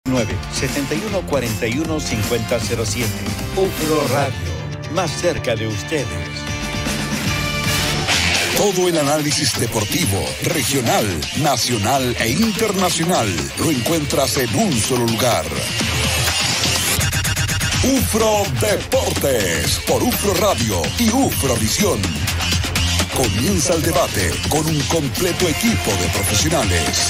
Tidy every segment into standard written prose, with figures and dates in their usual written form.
971-41-5007. UFRO Radio, más cerca de ustedes. Todo el análisis deportivo, regional, nacional e internacional, lo encuentras en un solo lugar. UFRO Deportes, por UFRO Radio y UFRO Visión. Comienza el debate con un completo equipo de profesionales.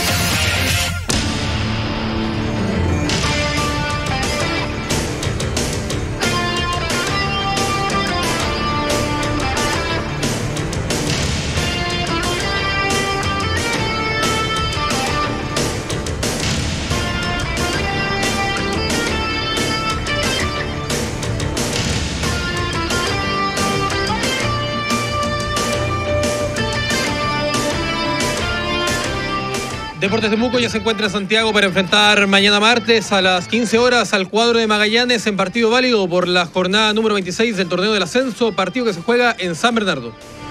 Deportes Temuco ya se encuentra en Santiago para enfrentar mañana martes a las 15 horas al cuadro de Magallanes en partido válido por la jornada número 26 del torneo del ascenso, partido que se juega en San Bernardo.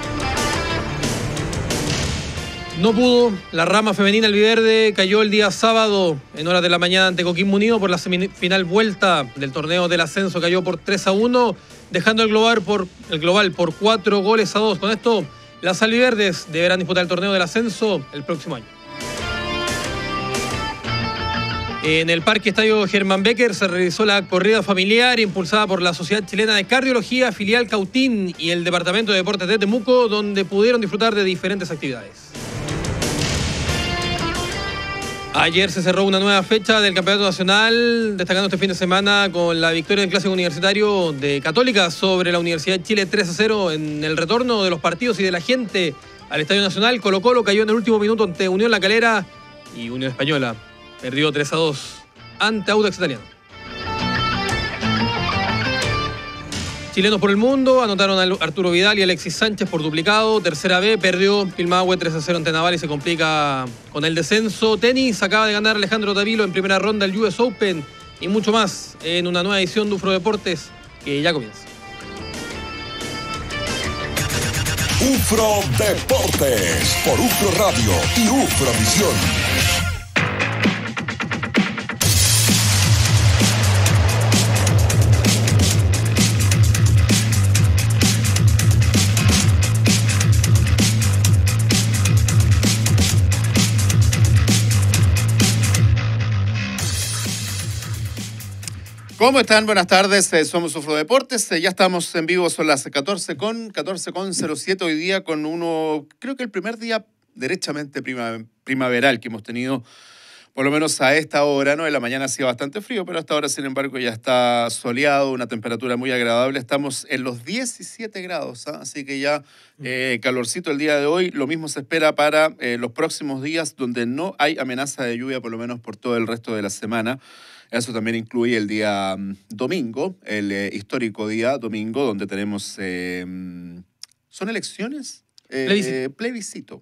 No pudo, la rama femenina albiverde cayó el día sábado en horas de la mañana ante Coquimbo Unido por la semifinal vuelta del torneo del ascenso, cayó por 3-1, dejando el global por 4-2. Con esto, las albiverdes deberán disputar el torneo del ascenso el próximo año. En el Parque Estadio Germán Becker se realizó la corrida familiar impulsada por la Sociedad Chilena de Cardiología, Filial Cautín y el Departamento de Deportes de Temuco, donde pudieron disfrutar de diferentes actividades. Ayer se cerró una nueva fecha del Campeonato Nacional, destacando este fin de semana con la victoria del Clásico Universitario de Católica sobre la Universidad de Chile 3-0 en el retorno de los partidos y de la gente al Estadio Nacional. Colo-Colo cayó en el último minuto ante Unión La Calera y Unión Española perdió 3-2 ante Audax Italiano. Chilenos por el mundo anotaron a Arturo Vidal y Alexis Sánchez por duplicado. Tercera B, perdió Pilmahue 3-0 ante Naval y se complica con el descenso. Tenis, acaba de ganar Alejandro Tavilo en primera ronda el US Open y mucho más en una nueva edición de UFRO Deportes que ya comienza. UFRO Deportes, por UFRO Radio y UFRO Visión. ¿Cómo están? Buenas tardes, somos UFRO Deportes, ya estamos en vivo, son las 14:07 hoy día con uno, creo que el primer día derechamente primaveral que hemos tenido, por lo menos a esta hora, ¿no? En la mañana hacía bastante frío, pero hasta ahora, sin embargo, ya está soleado, una temperatura muy agradable, estamos en los 17 grados, ¿eh? Así que ya calorcito el día de hoy, lo mismo se espera para los próximos días, donde no hay amenaza de lluvia, por lo menos por todo el resto de la semana. Eso también incluye el día domingo, el histórico día domingo, donde tenemos... ¿Son elecciones? Plebiscito.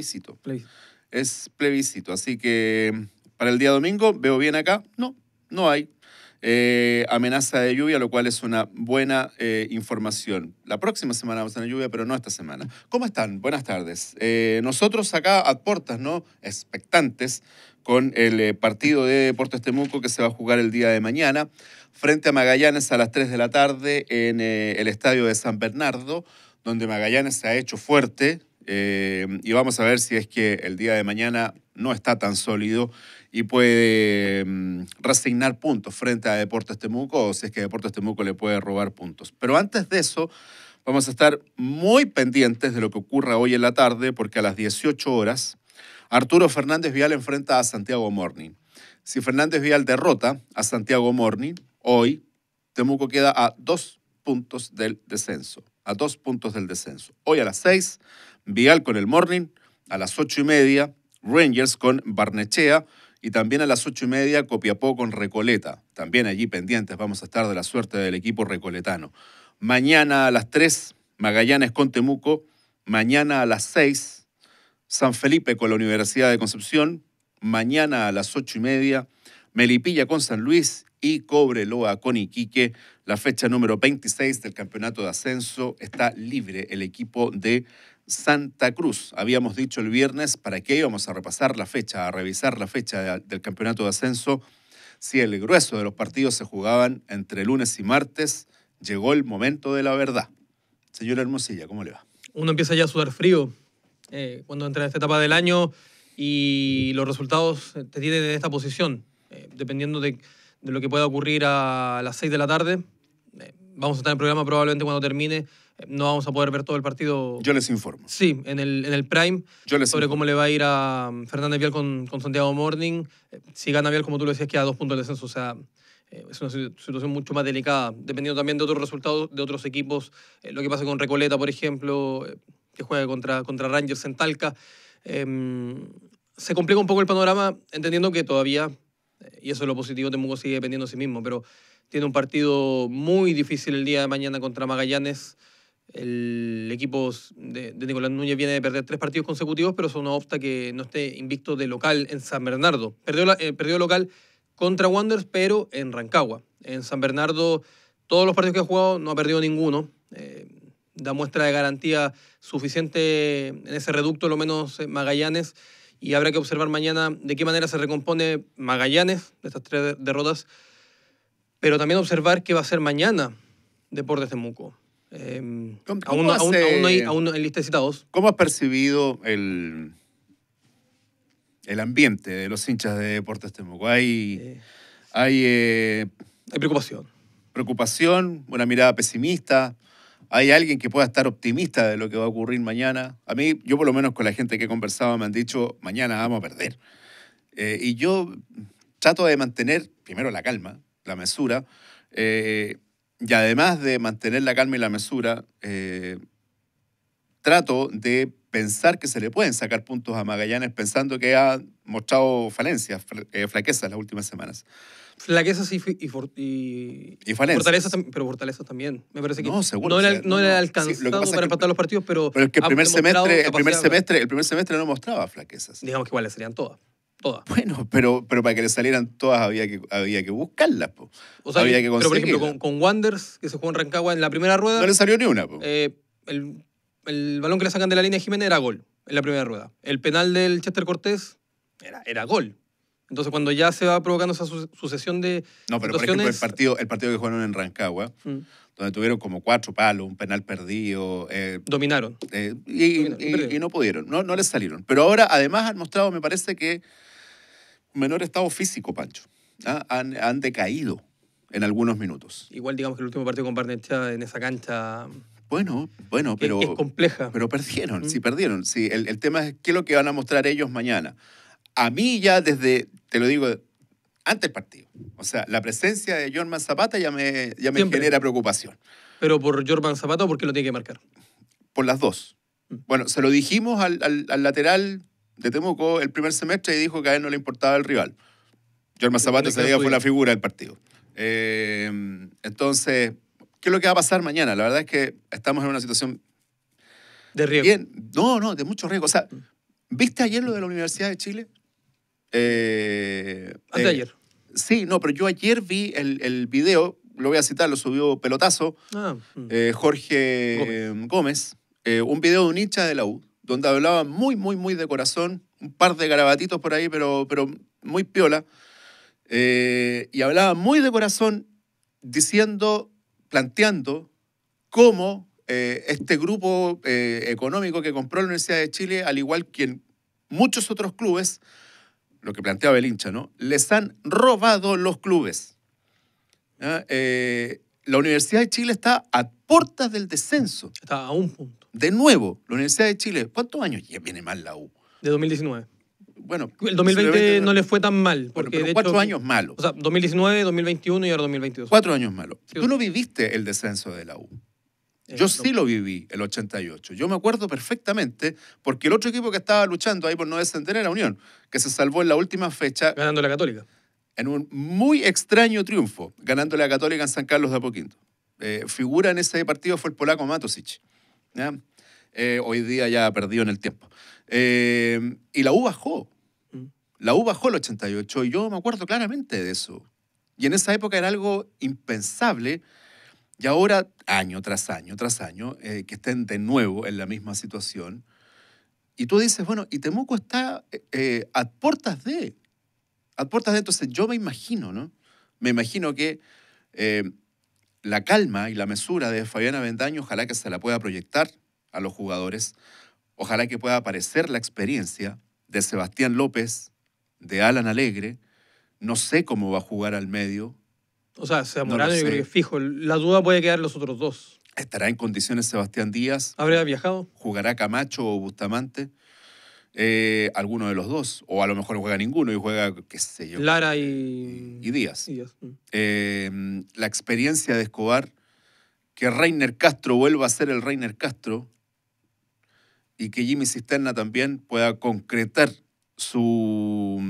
Es plebiscito. Así que para el día domingo, veo bien acá, no hay amenaza de lluvia, lo cual es una buena información. La próxima semana vamos a tener lluvia, pero no esta semana. ¿Cómo están? Buenas tardes. Nosotros acá a puertas, ¿no? Expectantes con el partido de Deportes Temuco que se va a jugar el día de mañana frente a Magallanes a las 3 de la tarde en el estadio de San Bernardo, donde Magallanes se ha hecho fuerte y vamos a ver si es que el día de mañana no está tan sólido y puede resignar puntos frente a Deportes Temuco o si es que Deportes Temuco le puede robar puntos. Pero antes de eso, vamos a estar muy pendientes de lo que ocurra hoy en la tarde porque a las 18 horas Arturo Fernández Vial enfrenta a Santiago Morning. Si Fernández Vial derrota a Santiago Morning, hoy Temuco queda a 2 puntos del descenso. Hoy a las 6, Vial con el Morning. A las 8:30, Rangers con Barnechea. Y también a las 8:30, Copiapó con Recoleta. También allí pendientes vamos a estar de la suerte del equipo recoletano. Mañana a las 3, Magallanes con Temuco. Mañana a las 6, San Felipe con la Universidad de Concepción. Mañana a las 8:30, Melipilla con San Luis y Cobreloa con Iquique. La fecha número 26 del campeonato de ascenso está libre el equipo de Santa Cruz. Habíamos dicho el viernes para qué íbamos a repasar la fecha, a revisar la fecha del campeonato de ascenso. si el grueso de los partidos se jugaban entre lunes y martes, llegó el momento de la verdad. Señora Hermosilla, ¿cómo le va? Uno empieza ya a sudar frío cuando entra en esta etapa del año y los resultados te tienen en esta posición. Dependiendo de lo que pueda ocurrir a las 6 de la tarde, vamos a estar en el programa probablemente cuando termine. No vamos a poder ver todo el partido. Yo les informo. Sí, en el Prime, sobre cómo le va a ir a Fernández Vial con Santiago Morning. Si gana Vial, como tú lo decías, queda a 2 puntos del descenso. O sea, es una situación mucho más delicada, dependiendo también de otros resultados de otros equipos. Lo que pasa con Recoleta, por ejemplo, que juega contra Rangers en Talca. Se complica un poco el panorama, entendiendo que todavía, y eso es lo positivo, Temuco sigue dependiendo de sí mismo, pero tiene un partido muy difícil el día de mañana contra Magallanes. El equipo de Nicolás Núñez viene de perder 3 partidos consecutivos, pero eso no obsta que no esté invicto de local en San Bernardo. Perdió local contra Wanderers, pero en Rancagua. En San Bernardo, todos los partidos que ha jugado no ha perdido ninguno. Da muestra de garantía suficiente en ese reducto, lo menos Magallanes. Y habrá que observar mañana de qué manera se recompone Magallanes de estas 3 derrotas, pero también observar qué va a hacer mañana Deportes Temuco. Aún no hay lista de citados. ¿Cómo has percibido el ambiente de los hinchas de Deportes Temuco? ¿Hay preocupación? Preocupación, una mirada pesimista. ¿Hay alguien que pueda estar optimista de lo que va a ocurrir mañana? A mí, yo por lo menos con la gente que he conversado me han dicho, mañana vamos a perder. Y yo trato de mantener primero la calma, la mesura, y además de mantener la calma y la mesura, trato de pensar que se le pueden sacar puntos a Magallanes pensando que ha mostrado falencias, flaquezas las últimas semanas. Flaquezas y falencias. Pero fortalezas también. Me parece que seguro, no era alcanzado para empatar los partidos, pero es que el primer semestre no mostraba flaquezas. Digamos que igual serían todas. Bueno, pero para que le salieran todas había que buscarlas. Po. O sea, había que conseguirlas. Pero por ejemplo, con Wanderers, que se jugó en Rancagua en la primera rueda... No le salió ni una. Po. El balón que le sacan de la línea de Jiménez era gol en la primera rueda. El penal del Chester Cortés era gol. Entonces, cuando ya se va provocando esa sucesión de No, pero situaciones... por ejemplo, el partido que jugaron en Rancagua, donde tuvieron como 4 palos, un penal perdido... Dominaron. Y no pudieron, no les salieron. Pero ahora, además, han mostrado, me parece que, un menor estado físico, Pancho. Han decaído en algunos minutos. Igual, digamos que el último partido con Barnechea en esa cancha... Bueno, pero... Es compleja. Pero perdieron, sí perdieron. Sí, el tema es qué es lo que van a mostrar ellos mañana. A mí ya desde, te lo digo, antes del partido. O sea, la presencia de Jorman Zapata ya me genera preocupación. ¿Pero por Jorman Zapata o por qué lo tiene que marcar? Por las dos. Bueno, se lo dijimos al lateral de Temuco el primer semestre y dijo que a él no le importaba el rival. Jorman Zapata ese día fue la figura del partido. Entonces, ¿qué es lo que va a pasar mañana? La verdad es que estamos en una situación... De riesgo. Bien, no, de mucho riesgo. O sea, ¿viste ayer lo de la Universidad de Chile? Anteayer. Sí, no, pero yo ayer vi el video, lo voy a citar, lo subió Pelotazo, Jorge Gómez, un video de un hincha de la U, donde hablaba muy, muy, muy de corazón, un par de garabatitos por ahí, pero muy piola, y hablaba muy de corazón planteando cómo este grupo económico que compró la Universidad de Chile, al igual que en muchos otros clubes, lo que planteaba el hincha, ¿no? Les han robado los clubes. La Universidad de Chile está a puertas del descenso. Está a un punto. De nuevo, la Universidad de Chile, ¿cuántos años ya viene mal la U? De 2019. Bueno, el 2020 no le fue tan mal. Porque pero de 4 hecho, años malos. O sea, 2019, 2021 y ahora 2022. 4 años malos. Tú no viviste el descenso de la U. Yo sí lo viví, el 88. Yo me acuerdo perfectamente, porque el otro equipo que estaba luchando ahí por no descender era Unión, que se salvó en la última fecha. Ganando la Católica. En un muy extraño triunfo, ganando la Católica en San Carlos de Apoquindo. Figura en ese partido fue el polaco Matosic. Hoy día ya perdido en el tiempo. Y la U bajó. La U bajó el 88 y yo me acuerdo claramente de eso. Y en esa época era algo impensable. Y ahora, año tras año, que estén de nuevo en la misma situación. Y tú dices, bueno, y Temuco está a puertas de a puertas adentro. Entonces, yo me imagino, ¿no? Me imagino que la calma y la mesura de Fabián Avendaño, ojalá que se la pueda proyectar a los jugadores, ojalá que pueda aparecer la experiencia de Sebastián López, de Alan Alegre. No sé cómo va a jugar al medio. O sea, Zamorano No lo yo sé. creo que fijo. La duda puede quedar los otros dos. ¿Estará en condiciones Sebastián Díaz? ¿Habría viajado? ¿Jugará Camacho o Bustamante? Alguno de los dos. O a lo mejor juega ninguno y juega, qué sé yo, Lara y Díaz. Díaz. La experiencia de Escobar, que Reiner Castro vuelva a ser el Reiner Castro y que Jimmy Cisterna también pueda concretar su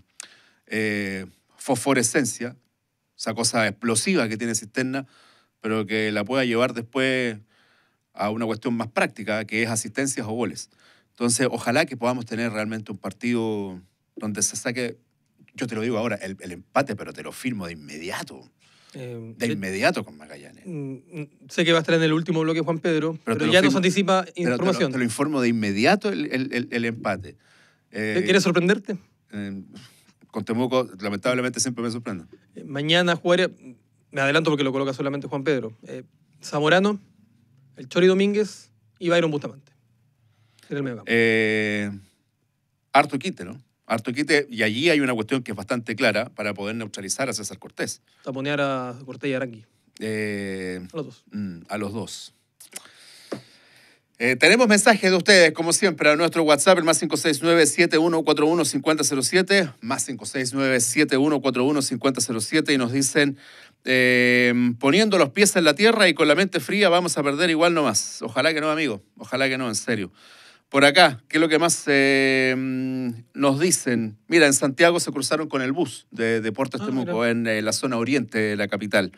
fosforescencia, esa cosa explosiva que tiene Cisterna, pero que la pueda llevar después a una cuestión más práctica, que es asistencias o goles. Entonces, ojalá que podamos tener realmente un partido donde se saque, yo te lo digo ahora, el empate, pero te lo firmo de inmediato. De inmediato con Magallanes. Sé que va a estar en el último bloque Juan Pedro, pero te ya lo nos firmo- anticipa pero información. te lo informo de inmediato el empate. ¿Quieres sorprenderte? Con Temuco, lamentablemente, siempre me sorprendo. Mañana jugaría, me adelanto porque lo coloca solamente Juan Pedro, Zamorano, el Chori Domínguez y Byron Bustamante. En el mediocampo. Harto quite, ¿no? Harto quite, y allí hay una cuestión que es bastante clara para poder neutralizar a César Cortés. Taponear a Cortés y Arangui. A los dos. A los dos. Tenemos mensajes de ustedes, como siempre, a nuestro WhatsApp, el más 569-7141-5007, más 569-7141-5007, y nos dicen, poniendo los pies en la tierra y con la mente fría vamos a perder igual nomás. Ojalá que no, amigo. Ojalá que no, en serio. Por acá, ¿qué es lo que más nos dicen? Mira, en Santiago se cruzaron con el bus de Deportes Temuco, en la zona oriente de la capital.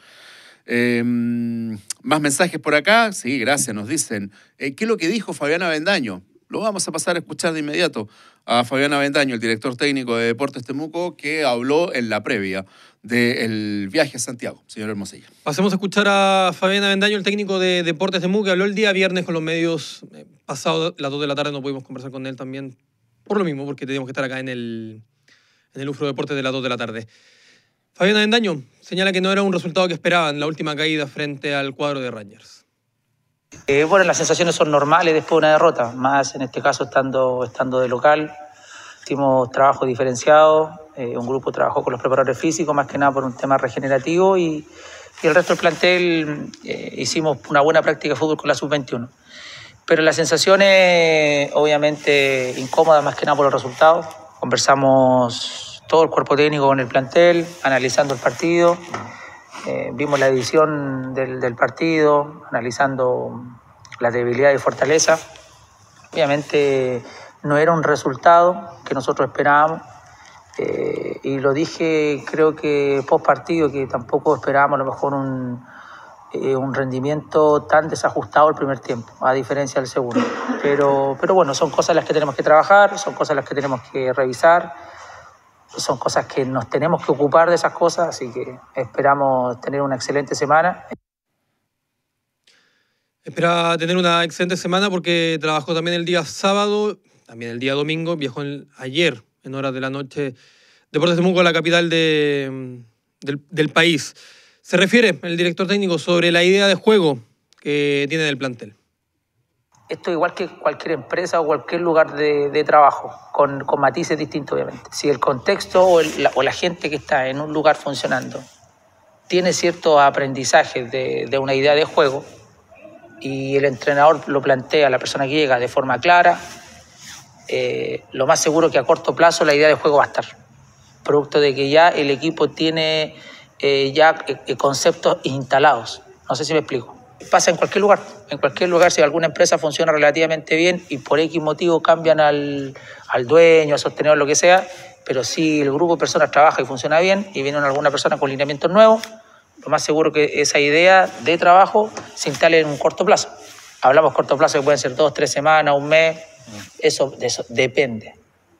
Más mensajes por acá. Sí, gracias, nos dicen. ¿Qué es lo que dijo Fabián Avendaño? Lo vamos a pasar a escuchar de inmediato a Fabián Avendaño, el director técnico de Deportes Temuco, que habló en la previa del viaje a Santiago, señor Hermosilla. Pasemos a escuchar a Fabián Avendaño, el técnico de Deportes Temuco, que habló el día viernes con los medios. Pasado las 2 de la tarde no pudimos conversar con él también, por lo mismo, porque teníamos que estar acá en el UFRO Deportes de las 2 de la tarde. Fabián Avendaño señala que no era un resultado que esperaban la última caída frente al cuadro de Rangers. Bueno, las sensaciones son normales después de una derrota, más en este caso estando de local. Hicimos trabajo diferenciado, un grupo trabajó con los preparadores físicos, más que nada por un tema regenerativo, y el resto del plantel hicimos una buena práctica de fútbol con la sub-21. Pero las sensaciones, obviamente, incómodas más que nada por los resultados. Conversamos todo el cuerpo técnico con el plantel, analizando el partido. Vimos la división del partido, analizando la debilidad y fortaleza. Obviamente no era un resultado que nosotros esperábamos, y lo dije, creo que post partido, que tampoco esperábamos a lo mejor un rendimiento tan desajustado el primer tiempo, a diferencia del segundo. Pero bueno, son cosas las que tenemos que trabajar, son cosas las que tenemos que revisar, son cosas que nos tenemos que ocupar de esas cosas, así que esperamos tener una excelente semana. Espera tener una excelente semana porque trabajó también el día sábado, también el día domingo, viajó ayer en horas de la noche Deportes Temuco a la capital del país. Se refiere el director técnico sobre la idea de juego que tiene del plantel. Esto igual que cualquier empresa o cualquier lugar de trabajo, con matices distintos obviamente. Si el contexto o la gente que está en un lugar funcionando tiene ciertos aprendizajes de una idea de juego y el entrenador lo plantea a la persona que llega de forma clara, lo más seguro que a corto plazo la idea de juego va a estar. Producto de que ya el equipo tiene conceptos instalados. No sé si me explico. Pasa en cualquier lugar, si alguna empresa funciona relativamente bien y por X motivo cambian al dueño, al sostenedor, lo que sea, pero si el grupo de personas trabaja y funciona bien y viene alguna persona con lineamientos nuevos, lo más seguro que esa idea de trabajo se instale en un corto plazo. Hablamos corto plazo que pueden ser 2, 3 semanas, un mes, de eso depende.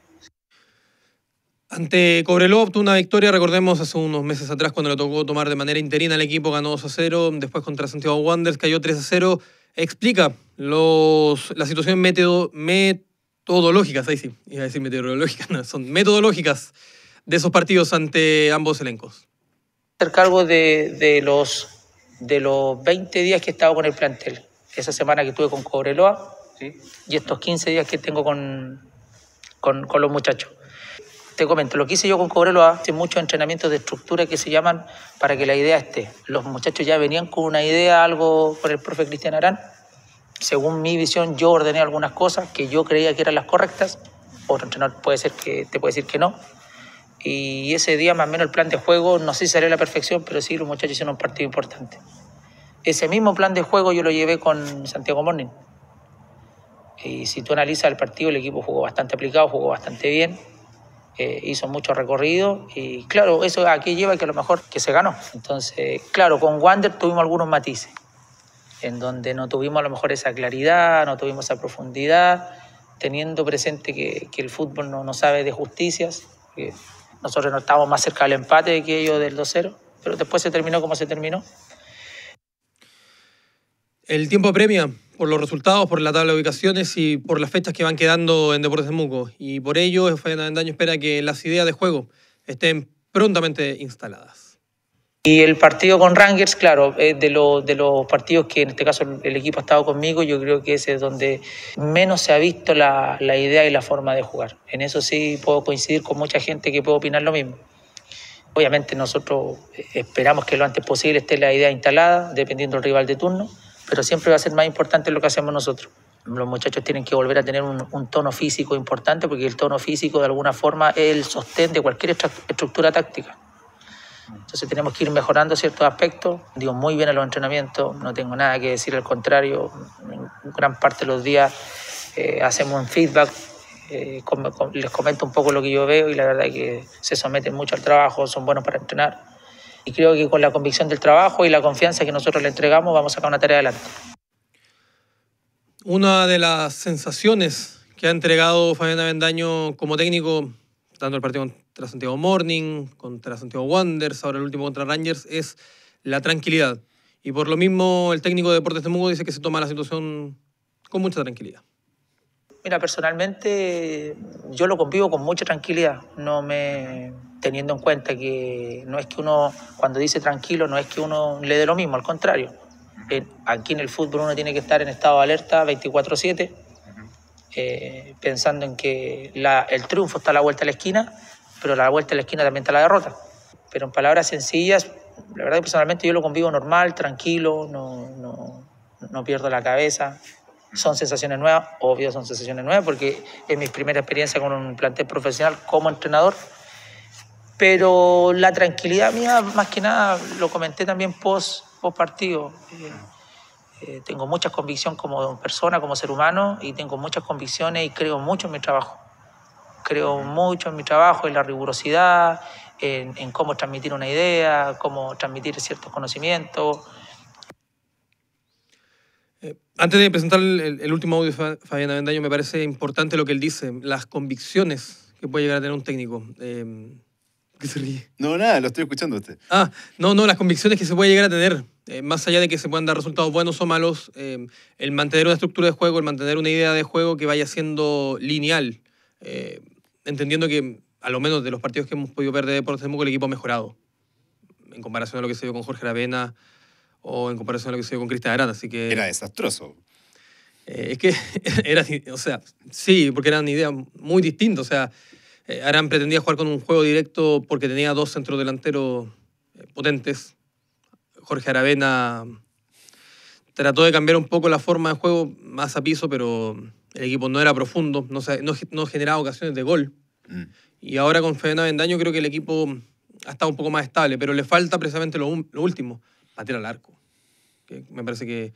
Ante Cobreloa obtuvo una victoria, recordemos, hace unos meses atrás cuando le tocó tomar de manera interina al equipo, ganó 2-0, después contra Santiago Wanderers cayó 3-0. Explica la situación metodológicas, ahí sí, iba a decir meteorológicas, no, son metodológicas de esos partidos ante ambos elencos? Hacer cargo de los 20 días que he estado con el plantel. Esa semana que estuve con Cobreloa, ¿sí? Y estos 15 días que tengo con los muchachos. Te comento, lo que hice yo con Cobreloa, hice muchos entrenamientos de estructura que se llaman para que la idea esté. Los muchachos ya venían con una idea, algo con el profe Cristian Arán. Según mi visión, yo ordené algunas cosas que yo creía que eran las correctas. Otro entrenador te puede decir que no. Y ese día, más o menos, el plan de juego, no sé si salió a la perfección, pero sí, los muchachos hicieron un partido importante. Ese mismo plan de juego yo lo llevé con Santiago Morning. Y si tú analizas el partido, el equipo jugó bastante aplicado, jugó bastante bien, hizo mucho recorrido. Y claro, eso aquí lleva que a lo mejor que se ganó. Entonces, claro, con Wander tuvimos algunos matices, en donde no tuvimos a lo mejor esa claridad, no tuvimos esa profundidad, teniendo presente que el fútbol no sabe de justicias. Nosotros no estábamos más cerca del empate que ellos del 2-0, pero después se terminó como se terminó. El tiempo apremia por los resultados, por la tabla de ubicaciones y por las fechas que van quedando en Deportes Temuco. Y por ello, Fabián Avendaño espera que las ideas de juego estén prontamente instaladas. Y el partido con Rangers, claro, de los partidos que en este caso el equipo ha estado conmigo, yo creo que ese es donde menos se ha visto la idea y la forma de jugar. En eso sí puedo coincidir con mucha gente que puede opinar lo mismo. Obviamente nosotros esperamos que lo antes posible esté la idea instalada, dependiendo del rival de turno, pero siempre va a ser más importante lo que hacemos nosotros. Los muchachos tienen que volver a tener un tono físico importante, porque el tono físico de alguna forma es el sostén de cualquier estructura táctica. Entonces tenemos que ir mejorando ciertos aspectos. Digo muy bien en los entrenamientos, no tengo nada que decir, al contrario, gran parte de los días hacemos un feedback, les comento un poco lo que yo veo y la verdad es que se someten mucho al trabajo, son buenos para entrenar. Y creo que con la convicción del trabajo y la confianza que nosotros le entregamos vamos a sacar una tarea adelante. Una de las sensaciones que ha entregado Fabián Avendaño como técnico, tanto el partido contra Santiago Morning, contra Santiago Wanderers, ahora el último contra Rangers, es la tranquilidad. Y por lo mismo el técnico de Deportes Temuco dice que se toma la situación con mucha tranquilidad. Mira, personalmente yo lo convivo con mucha tranquilidad, teniendo en cuenta que no es que uno, cuando dice tranquilo, no es que uno le dé lo mismo, al contrario. Aquí en el fútbol uno tiene que estar en estado de alerta 24/7, pensando en que el triunfo está a la vuelta de la esquina, pero a la vuelta de la esquina también está la derrota. Pero en palabras sencillas, la verdad que personalmente yo lo convivo normal, tranquilo, no pierdo la cabeza. Son sensaciones nuevas, obvio son sensaciones nuevas, porque es mi primera experiencia con un plantel profesional como entrenador. Pero la tranquilidad mía, más que nada, lo comenté también post partido. Tengo mucha convicción como persona, como ser humano, y tengo muchas convicciones y creo mucho en mi trabajo. Creo mucho en mi trabajo, en la rigurosidad, en cómo transmitir una idea, cómo transmitir ciertos conocimientos. Antes de presentar el último audio de Fabián Avendaño, me parece importante lo que él dice, las convicciones que puede llegar a tener un técnico. ¿Qué se ríe? No, nada, lo estoy escuchando a usted. No, las convicciones que se puede llegar a tener, más allá de que se puedan dar resultados buenos o malos, el mantener una estructura de juego, el mantener una idea de juego que vaya siendo lineal, entendiendo que, a lo menos de los partidos que hemos podido ver de Deportes Temuco, el equipo ha mejorado, en comparación a lo que se vio con Jorge Aravena o en comparación a lo que se vio con Cristian Arán, así que... Era desastroso. Es que era, o sea, sí, porque eran ideas muy distintas, o sea, Arán pretendía jugar con un juego directo porque tenía dos centrodelanteros potentes. Jorge Aravena trató de cambiar un poco la forma de juego más a piso, pero el equipo no era profundo, no generaba ocasiones de gol. Y ahora con Fabián Avendaño creo que el equipo ha estado un poco más estable, pero le falta precisamente lo último, patear al arco. Que me parece que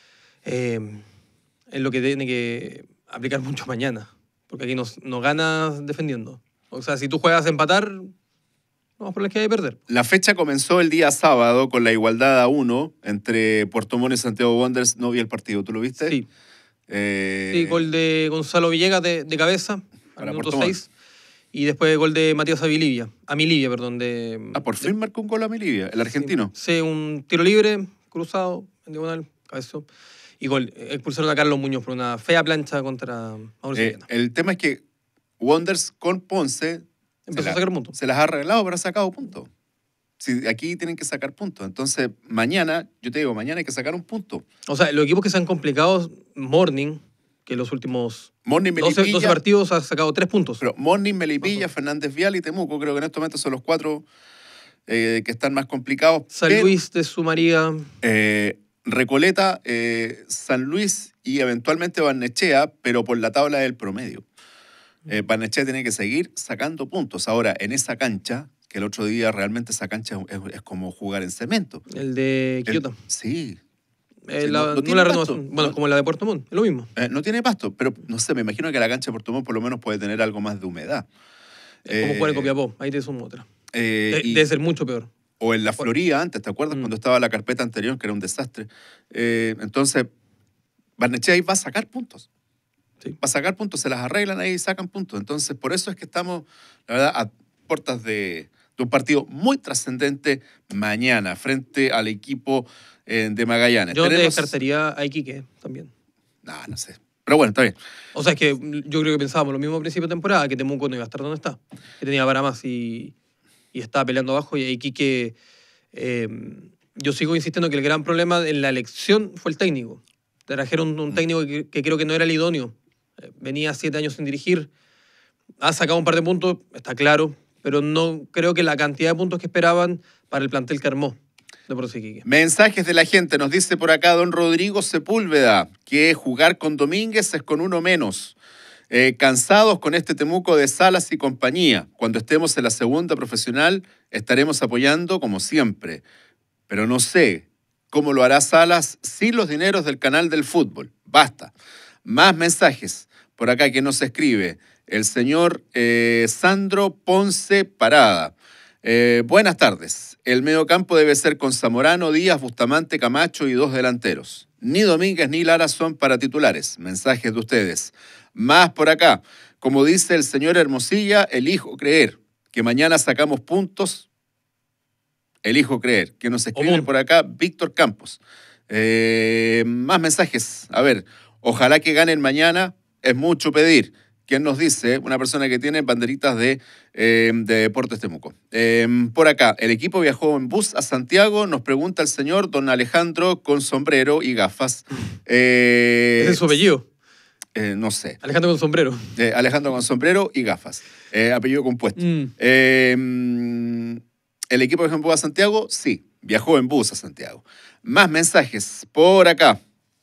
es lo que tiene que aplicar mucho mañana, porque aquí nos ganas defendiendo. O sea, si tú juegas a empatar, vamos por la que hay que perder. La fecha comenzó el día sábado con la igualdad a 1 entre Puerto Montt y Santiago Wanderers. No vi el partido, ¿tú lo viste? Sí. Sí, gol de Gonzalo Villegas de cabeza, al minuto 6. Y después gol de Matías Amilibia, por fin marcó un gol a Amilibia, el argentino. Sí, un tiro libre, cruzado, en diagonal, cabezó. Y gol, expulsaron a Carlos Muñoz por una fea plancha contra Mauricio Llena. El tema es que Wanderers con Ponce empezó a sacar puntos. Se las ha arreglado, pero ha sacado puntos. Si aquí tienen que sacar puntos. Entonces, mañana, yo te digo, mañana hay que sacar un punto. O sea, los equipos que se han complicado, Morning, que los últimos Morning, 12 partidos ha sacado 3 puntos. Pero Morning, Melipilla, Fernández Vial y Temuco, creo que en estos momentos son los 4 que están más complicados. San Luis de Sumaría. Recoleta, San Luis y eventualmente Barnechea, pero por la tabla del promedio. Barnechea tiene que seguir sacando puntos. Ahora, en esa cancha, que el otro día realmente esa cancha es como jugar en cemento. El de Quillota. Sí. No la renovación. Bueno, como la de Puerto Montt, es lo mismo. No tiene pasto, pero no sé, me imagino que la cancha de Puerto Montt por lo menos puede tener algo más de humedad. Es como jugar en Copiapó, ahí te sumo otra. Y debe ser mucho peor. O en la Florida antes, ¿te acuerdas? Cuando estaba la carpeta anterior, que era un desastre. Entonces, Barnechea ahí va a sacar puntos. Sí. Va a sacar puntos, se las arreglan ahí y sacan puntos. Entonces, por eso es que estamos, la verdad, a puertas de un partido muy trascendente mañana frente al equipo de Magallanes. Yo te descartaría a Iquique también. No sé. Pero bueno, está bien. O sea, es que yo creo que pensábamos lo mismo a principio de temporada, que Temuco no iba a estar donde está. Que tenía para más y estaba peleando abajo. Y Iquique, yo sigo insistiendo que el gran problema en la elección fue el técnico. Trajeron un técnico que creo que no era el idóneo. Venía 7 años sin dirigir. Ha sacado un par de puntos, está claro, pero no creo que la cantidad de puntos que esperaban para el plantel que armó de Deportes Iquique. Mensajes de la gente. Nos dice por acá don Rodrigo Sepúlveda que jugar con Domínguez es con uno menos. Cansados con este Temuco de Salas y compañía. Cuando estemos en la segunda profesional estaremos apoyando como siempre. Pero no sé cómo lo hará Salas sin los dineros del canal del fútbol. Basta. Más mensajes. Por acá que nos escribe el señor Sandro Ponce Parada. Buenas tardes. El mediocampo debe ser con Zamorano, Díaz, Bustamante, Camacho y 2 delanteros. Ni Domínguez ni Lara son para titulares. Mensajes de ustedes. Más por acá. Como dice el señor Hermosilla, elijo creer que mañana sacamos puntos. Elijo creer. Que nos escribe por acá Víctor Campos. Más mensajes. A ver, ojalá que ganen mañana. Es mucho pedir. ¿Quién nos dice? Una persona que tiene banderitas de Deportes Temuco. Por acá, el equipo viajó en bus a Santiago, nos pregunta el señor don Alejandro con sombrero y gafas. ¿Ese es su apellido? No sé. Alejandro con sombrero. Alejandro con sombrero y gafas. Apellido compuesto. ¿El equipo viajó en bus a Santiago? Sí, viajó en bus a Santiago. Más mensajes por acá.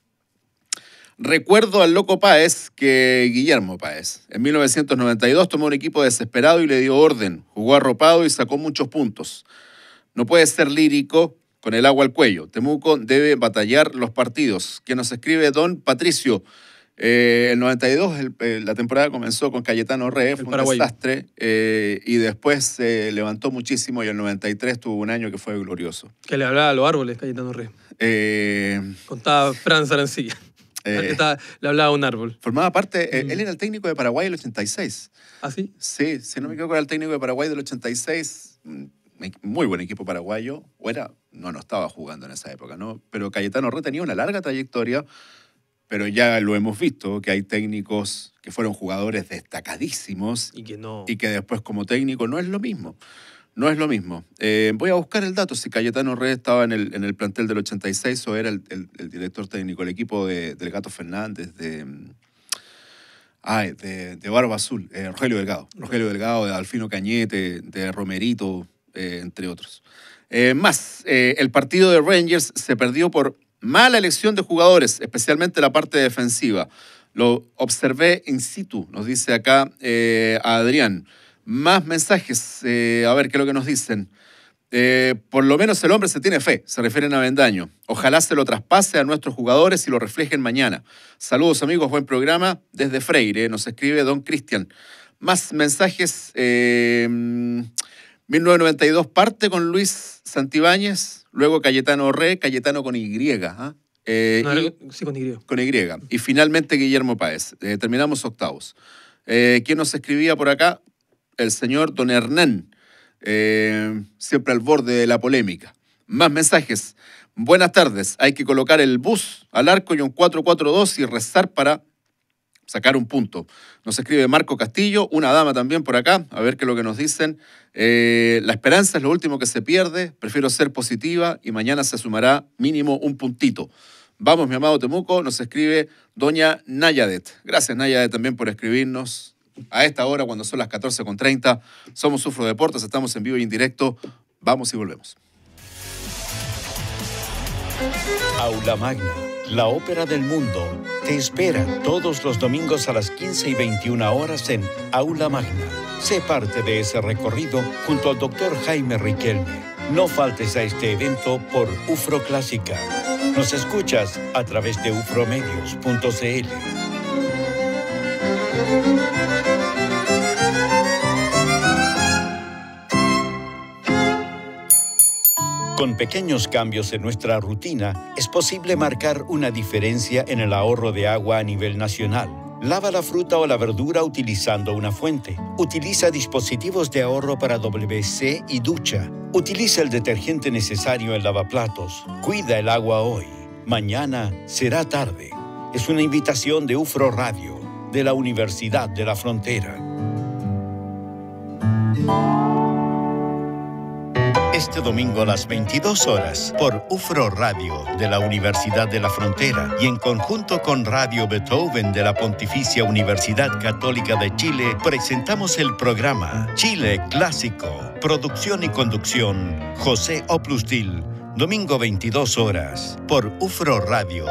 Recuerdo al loco Páez que Guillermo Páez. En 1992 tomó un equipo desesperado y le dio orden. Jugó arropado y sacó muchos puntos. No puede ser lírico con el agua al cuello. Temuco debe batallar los partidos. Que nos escribe don Patricio. El 92, la temporada comenzó con Cayetano Re, fue un desastre. Y después se levantó muchísimo y el 93 tuvo un año que fue glorioso. Que le hablaba a los árboles, Cayetano Re. Contaba Franz Arancilla. Le hablaba a un árbol. Formaba parte, él era el técnico de Paraguay del 86. ¿Ah, sí? Sí, si no me equivoco, era el técnico de Paraguay del 86. Muy buen equipo paraguayo. O era, no estaba jugando en esa época, ¿no? Pero Cayetano Re tenía una larga trayectoria, pero ya lo hemos visto, que hay técnicos que fueron jugadores destacadísimos y que no. Y que después como técnico no es lo mismo. No es lo mismo. Voy a buscar el dato si Cayetano Re estaba en el plantel del 86 o era el director técnico, el equipo del Gato Fernández, de Barba Azul, Rogelio Delgado, de Alfino Cañete, de Romerito, entre otros. El partido de Rangers se perdió por mala elección de jugadores, especialmente la parte defensiva. Lo observé in situ, nos dice acá Adrián. Más mensajes, a ver qué es lo que nos dicen. Por lo menos el hombre se tiene fe, se refieren a Avendaño. Ojalá se lo traspase a nuestros jugadores y lo reflejen mañana. Saludos amigos, buen programa desde Freire, nos escribe don Cristian. Más mensajes, 1992 parte con Luis Santibáñez, luego Cayetano Re, Cayetano con Y. Sí, con Y. Con Y. Y finalmente Guillermo Páez. Terminamos octavos. ¿Quién nos escribía por acá? El señor don Hernán, siempre al borde de la polémica. Más mensajes. Buenas tardes. Hay que colocar el bus al arco y un 4-4-2 y rezar para sacar un punto. Nos escribe Marco Castillo, una dama también por acá, a ver qué es lo que nos dicen. La esperanza es lo último que se pierde, prefiero ser positiva y mañana se sumará mínimo un puntito. Vamos, mi amado Temuco, nos escribe doña Nayadet. Gracias, Nayadet, también por escribirnos a esta hora cuando son las 14:30. Somos Ufro Deportes, estamos en vivo y en directo. Vamos y volvemos. Aula Magna, la ópera del mundo, te espera todos los domingos a las 15 y 21 horas en Aula Magna. Sé parte de ese recorrido junto al doctor Jaime Riquelme. No faltes a este evento por Ufro Clásica. Nos escuchas a través de ufromedios.cl. Con pequeños cambios en nuestra rutina, es posible marcar una diferencia en el ahorro de agua a nivel nacional. Lava la fruta o la verdura utilizando una fuente. Utiliza dispositivos de ahorro para WC y ducha. Utiliza el detergente necesario en lavaplatos. Cuida el agua hoy. Mañana será tarde. Es una invitación de Ufro Radio, de la Universidad de la Frontera. Este domingo a las 22 horas por Ufro Radio de la Universidad de la Frontera y en conjunto con Radio Beethoven de la Pontificia Universidad Católica de Chile presentamos el programa Chile Clásico. Producción y conducción José Oplustil. Domingo 22 horas por Ufro Radio.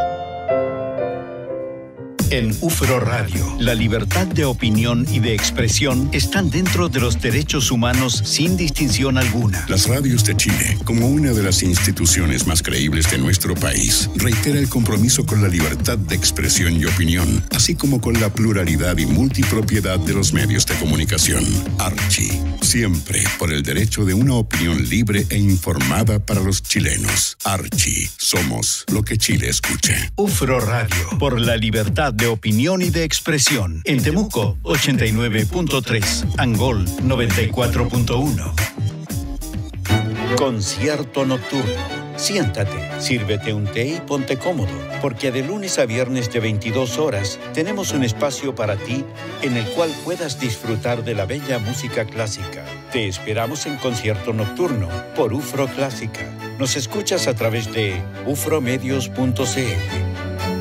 En Ufro Radio, la libertad de opinión y de expresión están dentro de los derechos humanos sin distinción alguna. Las radios de Chile, como una de las instituciones más creíbles de nuestro país, reitera el compromiso con la libertad de expresión y opinión, así como con la pluralidad y multipropiedad de los medios de comunicación. Archi, siempre por el derecho de una opinión libre e informada para los chilenos. Archi, somos lo que Chile escucha. Ufro Radio, por la libertad de opinión y de expresión. En Temuco, 89.3. Angol, 94.1. Concierto nocturno. Siéntate, sírvete un té y ponte cómodo, porque de lunes a viernes de 22 horas tenemos un espacio para ti en el cual puedas disfrutar de la bella música clásica. Te esperamos en Concierto Nocturno por Ufro Clásica. Nos escuchas a través de ufromedios.cl.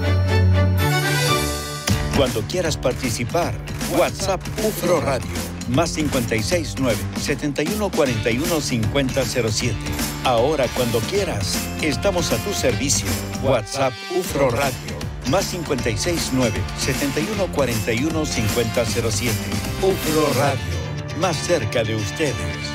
Cuando quieras participar, WhatsApp Ufro Radio, más 569-7141-5007. Ahora, cuando quieras, estamos a tu servicio. WhatsApp Ufro Radio, más 569-7141-5007. Ufro Radio, más cerca de ustedes.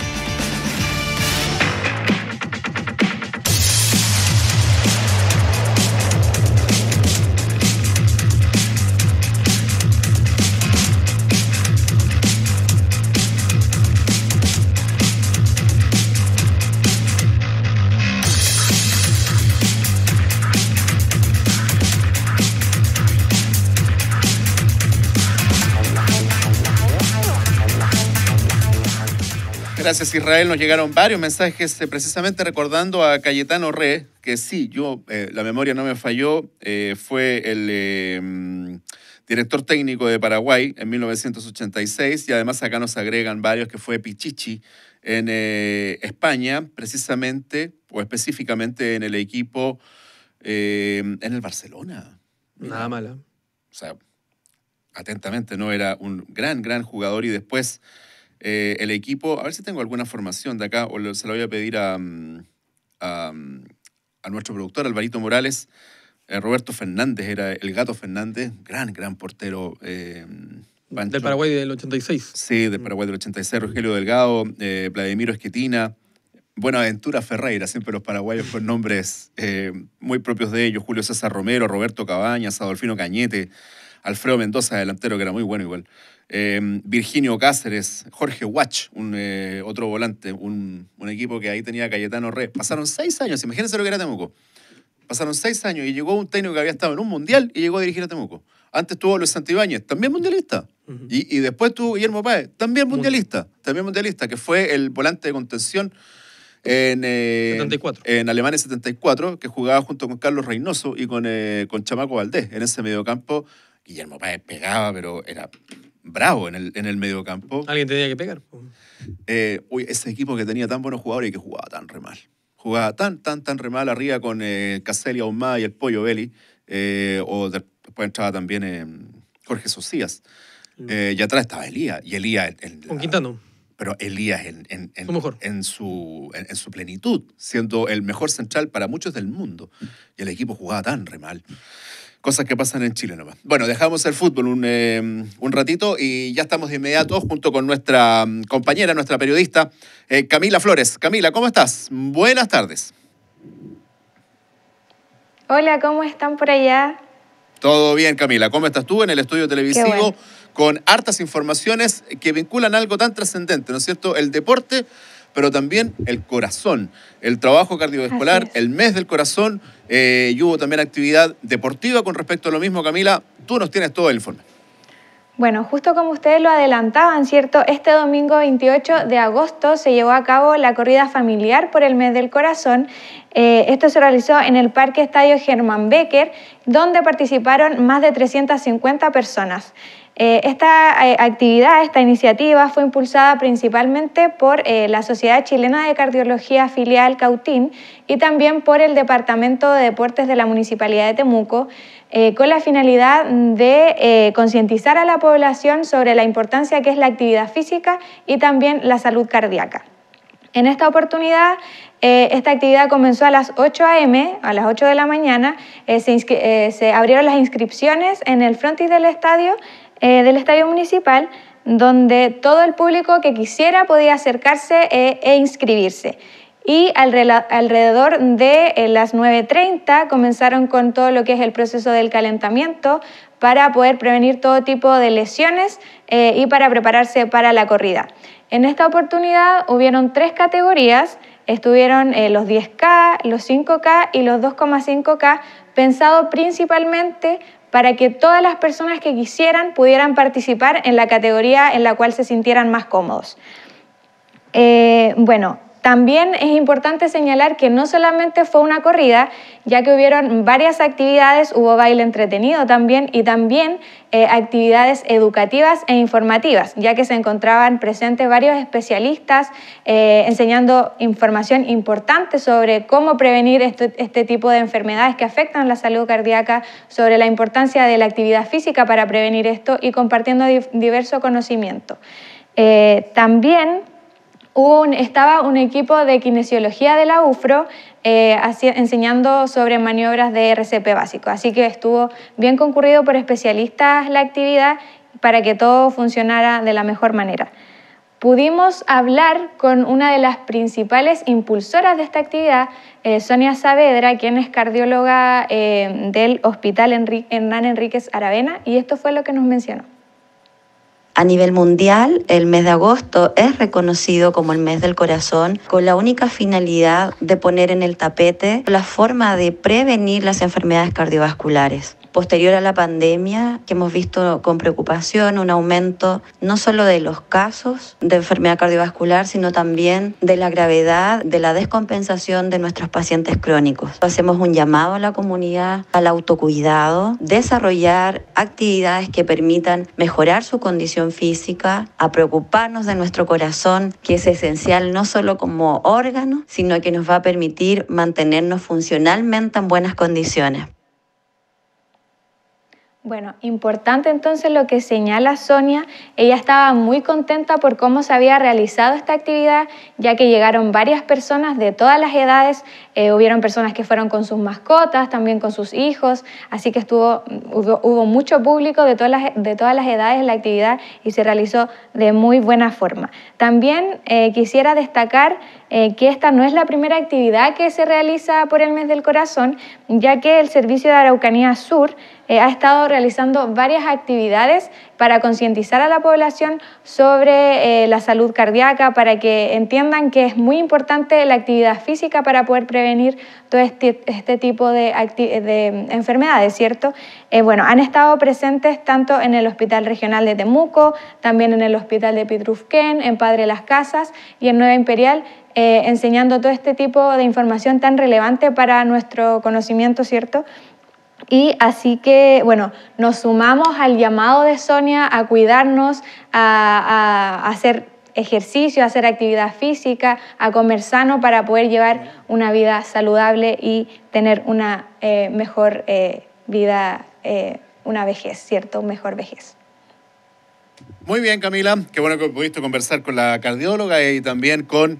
Gracias, Israel. Nos llegaron varios mensajes precisamente recordando a Cayetano Re, que sí, la memoria no me falló, fue el director técnico de Paraguay en 1986 y además acá nos agregan varios que fue Pichichi en España, precisamente o específicamente en el equipo, en el Barcelona. Nada mala. O sea, atentamente, ¿no? Era un gran jugador y después... el equipo, a ver si tengo alguna formación de acá, o se la voy a pedir a nuestro productor, Alvarito Morales. Roberto Fernández era el Gato Fernández, gran portero. Del Paraguay del 86. Sí, del Paraguay del 86. Rogelio Delgado, Vladimiro Esquetina, Buenaventura Ferreira, siempre los paraguayos con nombres muy propios de ellos. Julio César Romero, Roberto Cabañas, Adolfino Cañete, Alfredo Mendoza, delantero, que era muy bueno igual. Virginio Cáceres, Jorge Huach, otro volante, un equipo que ahí tenía Cayetano Re. Pasaron 6 años, imagínense lo que era Temuco. Pasaron 6 años y llegó un técnico que había estado en un mundial y llegó a dirigir a Temuco. Antes tuvo Luis Santibáñez, también mundialista. Uh-huh. Y después tuvo Guillermo Páez, también mundialista, que fue el volante de contención en 74. En Alemania 74, que jugaba junto con Carlos Reynoso y con Chamaco Valdés en ese mediocampo. Guillermo Páez pegaba, pero era bravo en el mediocampo. Alguien tenía que pegar. Ese equipo que tenía tan buenos jugadores y que jugaba tan re mal. Jugaba tan re mal arriba con Caselli, Ahumada y el Pollo Belli. Después entraba también Jorge Socias. Y atrás estaba Elías. Y Elías... Con Quintano. Pero Elías en su plenitud, siendo el mejor central para muchos del mundo. Y el equipo jugaba tan re mal. Cosas que pasan en Chile nomás. Bueno, dejamos el fútbol un ratito y ya estamos de inmediato junto con nuestra compañera, nuestra periodista, Camila Flores. Camila, ¿cómo estás? Buenas tardes. Hola, ¿cómo están por allá? Todo bien, Camila. ¿Cómo estás tú en el estudio televisivo? Con hartas informaciones que vinculan algo tan trascendente, ¿no es cierto? El deporte, pero también el corazón, el trabajo cardiovascular, el mes del corazón, y hubo también actividad deportiva con respecto a lo mismo. Camila, tú nos tienes todo el informe. Bueno, justo como ustedes lo adelantaban, ¿cierto? Este domingo 28 de agosto se llevó a cabo la corrida familiar por el mes del corazón. Esto se realizó en el Parque Estadio Germán Becker, donde participaron más de 350 personas. Esta actividad, esta iniciativa fue impulsada principalmente por la Sociedad Chilena de Cardiología Filial Cautín y también por el Departamento de Deportes de la Municipalidad de Temuco, con la finalidad de concientizar a la población sobre la importancia que es la actividad física y también la salud cardíaca. En esta oportunidad, esta actividad comenzó a las 8 a.m., a las 8 de la mañana. Se abrieron las inscripciones en el frontis del estadio municipal, donde todo el público que quisiera podía acercarse e inscribirse. Y alrededor de las 9:30 comenzaron con todo lo que es el proceso del calentamiento para poder prevenir todo tipo de lesiones y para prepararse para la corrida. En esta oportunidad hubieron 3 categorías, estuvieron los 10K, los 5K y los 2,5K, pensado principalmente para que todas las personas que quisieran pudieran participar en la categoría en la cual se sintieran más cómodos. También es importante señalar que no solamente fue una corrida, ya que hubieron varias actividades, hubo baile entretenido también y también actividades educativas e informativas, ya que se encontraban presentes varios especialistas enseñando información importante sobre cómo prevenir este tipo de enfermedades que afectan la salud cardíaca, sobre la importancia de la actividad física para prevenir esto y compartiendo diverso conocimiento. También estaba un equipo de kinesiología de la UFRO enseñando sobre maniobras de RCP básico. Así que estuvo bien concurrido por especialistas la actividad para que todo funcionara de la mejor manera. Pudimos hablar con una de las principales impulsoras de esta actividad, Sonia Saavedra, quien es cardióloga del Hospital Hernán Enríquez Aravena, y esto fue lo que nos mencionó. A nivel mundial, el mes de agosto es reconocido como el mes del corazón con la única finalidad de poner en el tapete la forma de prevenir las enfermedades cardiovasculares. Posterior a la pandemia, que hemos visto con preocupación un aumento no solo de los casos de enfermedad cardiovascular, sino también de la gravedad, de la descompensación de nuestros pacientes crónicos. Hacemos un llamado a la comunidad al autocuidado, desarrollar actividades que permitan mejorar su condición física, a preocuparnos de nuestro corazón, que es esencial no solo como órgano, sino que nos va a permitir mantenernos funcionalmente en buenas condiciones. Bueno, importante entonces lo que señala Sonia. Ella estaba muy contenta por cómo se había realizado esta actividad, ya que llegaron varias personas de todas las edades. Hubieron personas que fueron con sus mascotas, también con sus hijos, así que hubo mucho público de todas las edades en la actividad y se realizó de muy buena forma. También quisiera destacar que esta no es la primera actividad que se realiza por el mes del corazón, ya que el Servicio de Araucanía Sur ha estado realizando varias actividades para concientizar a la población sobre la salud cardíaca, para que entiendan que es muy importante la actividad física para poder prevenir todo este tipo de enfermedades, ¿cierto? Han estado presentes tanto en el Hospital Regional de Temuco, también en el Hospital de Pitrufquén, en Padre Las Casas y en Nueva Imperial, enseñando todo este tipo de información tan relevante para nuestro conocimiento, ¿cierto? Y así que, bueno, nos sumamos al llamado de Sonia a cuidarnos, a hacer ejercicio, a hacer actividad física, a comer sano para poder llevar una vida saludable y tener una mejor vida, una vejez, ¿cierto? Mejor vejez. Muy bien, Camila. Qué bueno que pudiste conversar con la cardióloga y también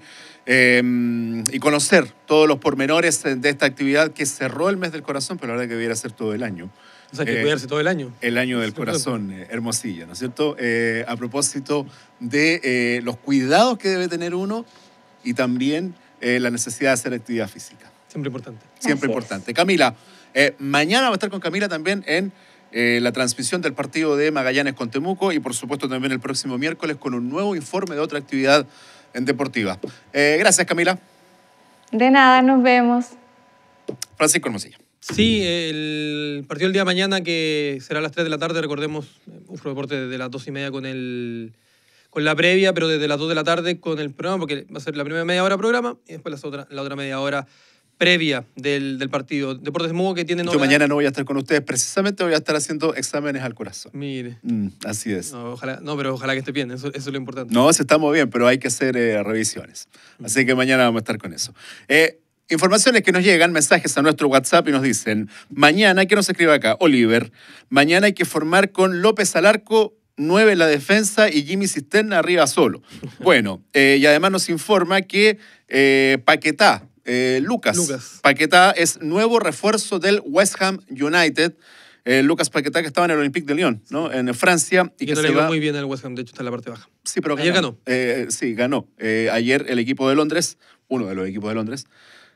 y conocer todos los pormenores de esta actividad que cerró el mes del corazón, pero la verdad que debiera ser todo el año. O sea, hay que cuidarse todo el año. El año del corazón, Hermosilla, ¿no es cierto? A propósito de los cuidados que debe tener uno y también la necesidad de hacer actividad física. Siempre importante. Siempre importante. Camila, mañana va a estar con Camila también en la transmisión del partido de Magallanes con Temuco y por supuesto también el próximo miércoles con un nuevo informe de otra actividad deportiva. Gracias, Camila. De nada, nos vemos. Francisco Hermosilla. Sí, el partido del día de mañana, que será a las 3 de la tarde, recordemos, UFRO Deporte desde las 2:30 con la previa, pero desde las 2 de la tarde con el programa, porque va a ser la primera media hora programa y después la otra media hora previa del partido. Deportes Temuco que tiene... Yo mañana no voy a estar con ustedes, precisamente voy a estar haciendo exámenes al corazón. Mire. Así es. No, pero ojalá que esté bien, eso es lo importante. No, se está muy bien, pero hay que hacer revisiones. Así que mañana vamos a estar con eso. Informaciones que nos llegan, mensajes a nuestro WhatsApp y nos dicen, mañana, ¿qué nos escribe acá? Oliver, mañana hay que formar con López al arco, 9 en la defensa y Jimmy Cisterna arriba solo. Bueno, y además nos informa que Paquetá, Lucas Paquetá es nuevo refuerzo del West Ham United. Lucas Paquetá, que estaba en el Olympique de Lyon, ¿no? En Francia. Y que no le va muy bien al West Ham, de hecho está en la parte baja. Sí, pero ayer ganó. Sí, ganó. Ayer el equipo de Londres, uno de los equipos de Londres,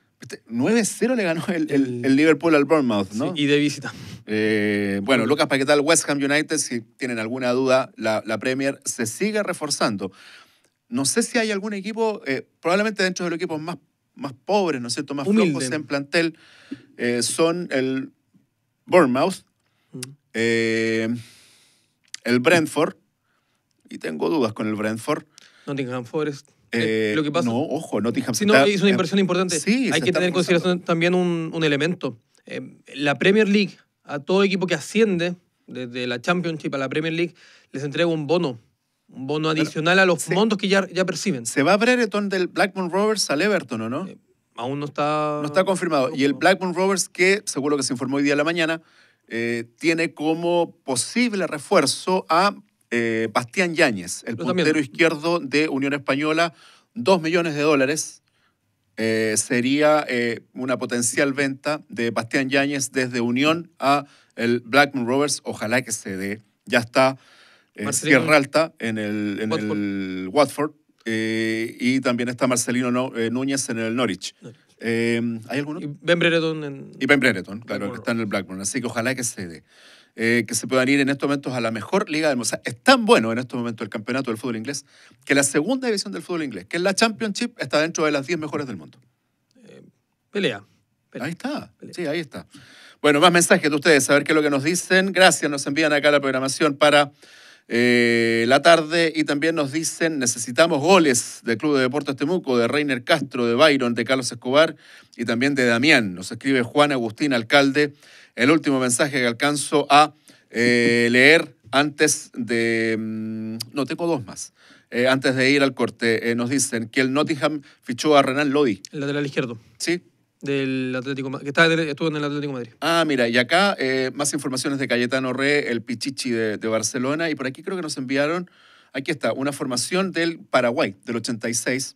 9-0 le ganó el Liverpool al Bournemouth, ¿no? Sí, y de visita. Bueno, Lucas Paquetá, el West Ham United, si tienen alguna duda, la Premier se sigue reforzando. No sé si hay algún equipo, probablemente dentro de los equipos más pobres, ¿no es cierto?, más flojos en plantel, son el Bournemouth, el Brentford, y tengo dudas con el Brentford. Nottingham Forest. Lo que pasa, no, ojo, Nottingham. Si no, es una inversión importante. Sí, hay que tener en consideración también un elemento. La Premier League, a todo equipo que asciende desde la Championship a la Premier League, les entrega un bono adicional a los montos que ya perciben. ¿Se va a Brereton del Blackburn Rovers al Everton o no? Aún no está... No está confirmado. Y el Blackburn Rovers, que seguro que se informó hoy día a la mañana, tiene como posible refuerzo a Bastián Yáñez, el puntero izquierdo de Unión Española, $2 millones. Sería una potencial venta de Bastián Yáñez desde Unión a el Blackburn Rovers. Ojalá que se dé. Ya está Sierra Alta en el Watford. Y también está Marcelino Núñez en el Norwich. ¿Hay alguno? Y Ben Brereton. Y Ben Brereton, claro, que está en el Blackburn. Así que ojalá que se dé. Que se puedan ir en estos momentos a la mejor liga del mundo. O sea, es tan bueno en estos momentos el campeonato del fútbol inglés que la segunda división del fútbol inglés, que es la Championship, está dentro de las 10 mejores del mundo. Pelea. Ahí está. Pelea. Sí, ahí está. Bueno, más mensajes de ustedes, a ver qué es lo que nos dicen. Gracias, nos envían acá la programación para la tarde y también nos dicen, necesitamos goles del Club de Deportes Temuco, de Reiner Castro, de Byron, de Carlos Escobar y también de Damián. Nos escribe Juan Agustín Alcalde. El último mensaje que alcanzo a leer antes de... no, tengo dos más. Antes de ir al corte, nos dicen que el Nottingham fichó a Renan Lodi. El lateral izquierdo. Sí. Del Atlético, que estuvo en el Atlético de Madrid. Ah, mira, y acá más informaciones de Cayetano Re, el Pichichi de Barcelona, y por aquí creo que nos enviaron, aquí está, una formación del Paraguay, del 86.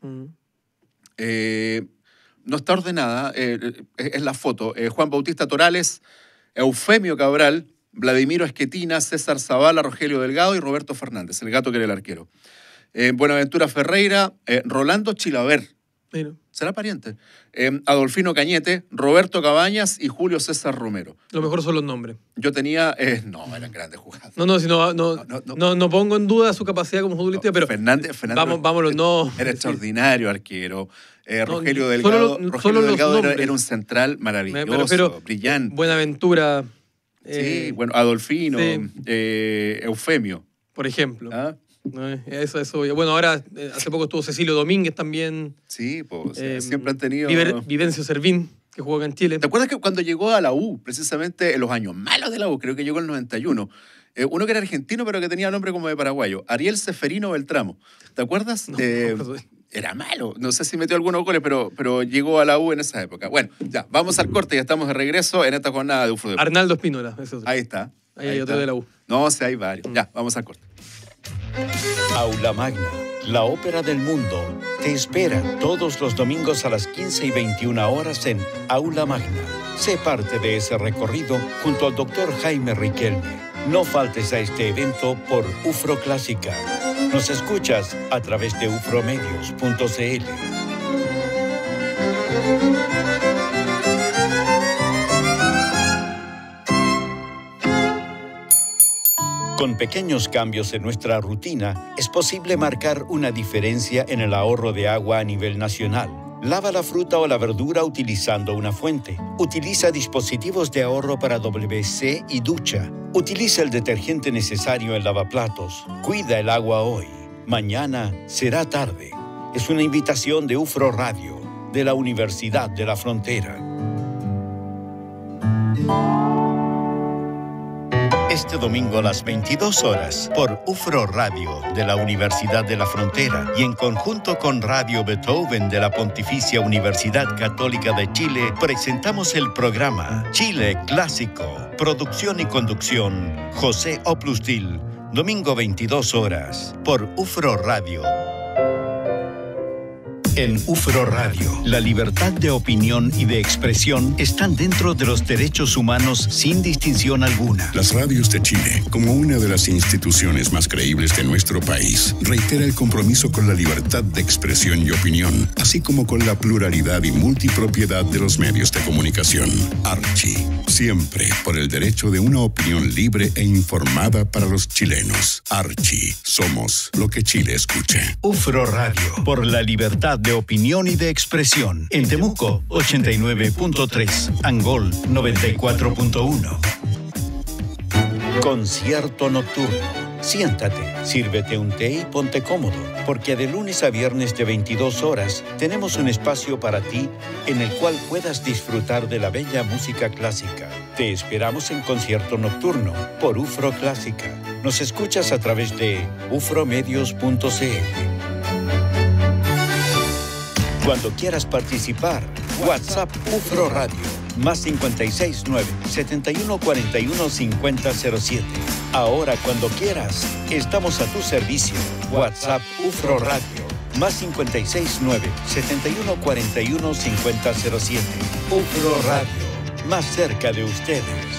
No está ordenada, es la foto. Juan Bautista Torales, Eufemio Cabral, Vladimiro Esquetina, César Zavala, Rogelio Delgado y Roberto Fernández, el gato que era el arquero. Buenaventura Ferreira, Rolando Chilaver. Mira. ¿Será pariente? Adolfino Cañete, Roberto Cabañas y Julio César Romero. Lo mejor son los nombres. Yo tenía... no, eran grandes jugadores. No pongo en duda su capacidad como futbolista, pero... Fernández vámonos, no. Era extraordinario arquero. Rogelio Delgado, era un central maravilloso, pero brillante. Buenaventura. Sí, bueno, Adolfino, sí. Eufemio. Por ejemplo. ¿Ah? Eso. Bueno, ahora hace poco estuvo Cecilio Domínguez también. Sí, pues siempre han tenido... Vivencio Servín. que jugó acá en Chile. ¿Te acuerdas que cuando llegó a la U, precisamente en los años malos de la U, creo que llegó en el 91, uno que era argentino pero que tenía nombre como de paraguayo, Ariel Seferino Beltramo? ¿Te acuerdas? No me acuerdo. Era malo, no sé si metió algunos goles, pero llegó a la U en esa época. Bueno, ya, vamos al corte, ya estamos de regreso en esta jornada de UFRO Deportes. Arnaldo Espínola, eso. Ahí está. Ahí hay otro está. de la U. No, sí, hay varios. Ya, vamos al corte. Aula Magna, la ópera del mundo, te espera todos los domingos a las 15 y 21 horas en Aula Magna. Sé parte de ese recorrido junto al Dr. Jaime Riquelme. No faltes a este evento por UFRO Clásica. Nos escuchas a través de ufromedios.cl. Con pequeños cambios en nuestra rutina, es posible marcar una diferencia en el ahorro de agua a nivel nacional. Lava la fruta o la verdura utilizando una fuente. Utiliza dispositivos de ahorro para WC y ducha. Utiliza el detergente necesario en lavaplatos. Cuida el agua hoy. Mañana será tarde. Es una invitación de UFRO Radio, de la Universidad de la Frontera. Este domingo a las 22 horas por UFRO Radio de la Universidad de la Frontera y en conjunto con Radio Beethoven de la Pontificia Universidad Católica de Chile presentamos el programa Chile Clásico. Producción y conducción José Oplustil. Domingo 22 horas por UFRO Radio. En UFRO Radio, la libertad de opinión y de expresión están dentro de los derechos humanos sin distinción alguna. Las radios de Chile, como una de las instituciones más creíbles de nuestro país, reitera el compromiso con la libertad de expresión y opinión, así como con la pluralidad y multipropiedad de los medios de comunicación. Archi, siempre por el derecho de una opinión libre e informada para los chilenos. Archi, somos lo que Chile escucha. UFRO Radio, por la libertad de opinión y de expresión. En Temuco, 89.3. Angol, 94.1. Concierto nocturno. Siéntate, sírvete un té y ponte cómodo, porque de lunes a viernes de 22 horas tenemos un espacio para ti en el cual puedas disfrutar de la bella música clásica. Te esperamos en Concierto Nocturno por UFRO Clásica. Nos escuchas a través de ufromedios.cl. Cuando quieras participar, WhatsApp UFRO Radio, más 569-7141-5007. Ahora, cuando quieras, estamos a tu servicio. WhatsApp UFRO Radio, más 569-7141-5007. UFRO Radio, más cerca de ustedes.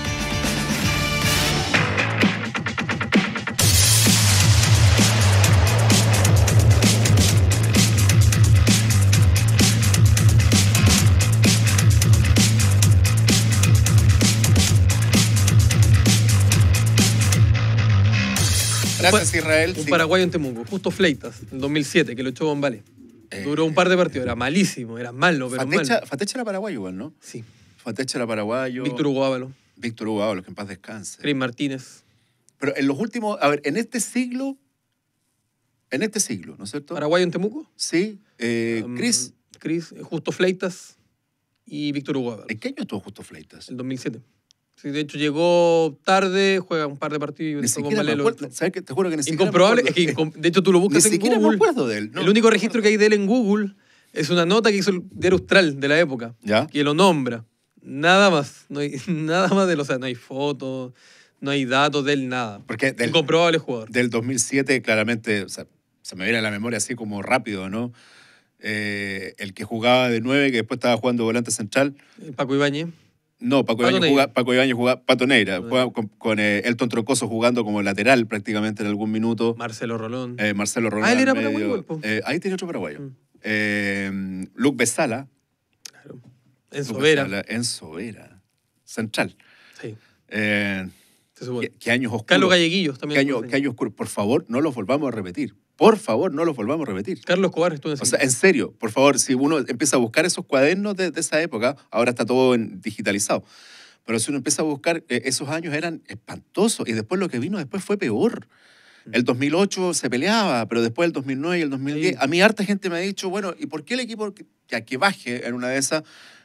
Gracias, Israel. Un paraguayo en Temuco, justo Fleitas, en 2007, que lo echó Bombale. Duró un par de partidos, era malísimo, era malo, pero malo. Fatecha era paraguayo igual, ¿no? Sí. Fatecha era paraguayo. Víctor Hugo Ávalo. Víctor Hugo Ávalo, que en paz descanse. Cris Martínez. Pero en los últimos, a ver, en este siglo, ¿no es cierto? ¿Paraguayo en Temuco? Sí. Cris. Justo Fleitas y Víctor Hugo Ávalo. ¿En qué año estuvo Justo Fleitas? El 2007. Sí, de hecho llegó tarde, juega un par de partidos. Ni siquiera me acuerdo. ¿Sabes qué? Te juro que ni siquiera Incomprobable, me acuerdo. es que de hecho tú lo buscas Ni en Google. siquiera me acuerdo de él. No, el único registro que hay de él en Google es una nota que hizo el diario Austral de la época, ¿Ya? que lo nombra. Nada más, no hay nada más de él, o sea, no hay fotos, no hay datos de él, nada. Porque Incomprobable jugador. Del 2007 claramente, o sea, se me viene a la memoria así como rápido, ¿no? El que jugaba de 9, que después estaba jugando volante central. Paco Ibáñez. No, Paco Ibáñez jugaba Pato Neira, jugaba con Elton Troncoso jugando como lateral prácticamente en algún minuto. Marcelo Rolón. Marcelo Rolón. Él era al medio. paraguayo. Ahí tiene otro paraguayo. Luke Besala. Claro. Enzo Vera. Enzo Vera. Central. Sí. ¿Qué años oscuros? Carlos Galleguillos también. ¿Qué años oscuros? Por favor, no los volvamos a repetir. Por favor, no los volvamos a repetir. Carlos Escobar estuvo en O sea, en serio, por favor, si uno empieza a buscar esos cuadernos de esa época, ahora está todo digitalizado, pero si uno empieza a buscar, esos años eran espantosos y después lo que vino después fue peor. El 2008 se peleaba, pero después el 2009 y el 2010, Sí. a mí harta gente me ha dicho, bueno, ¿y por qué el equipo que baje en una de esas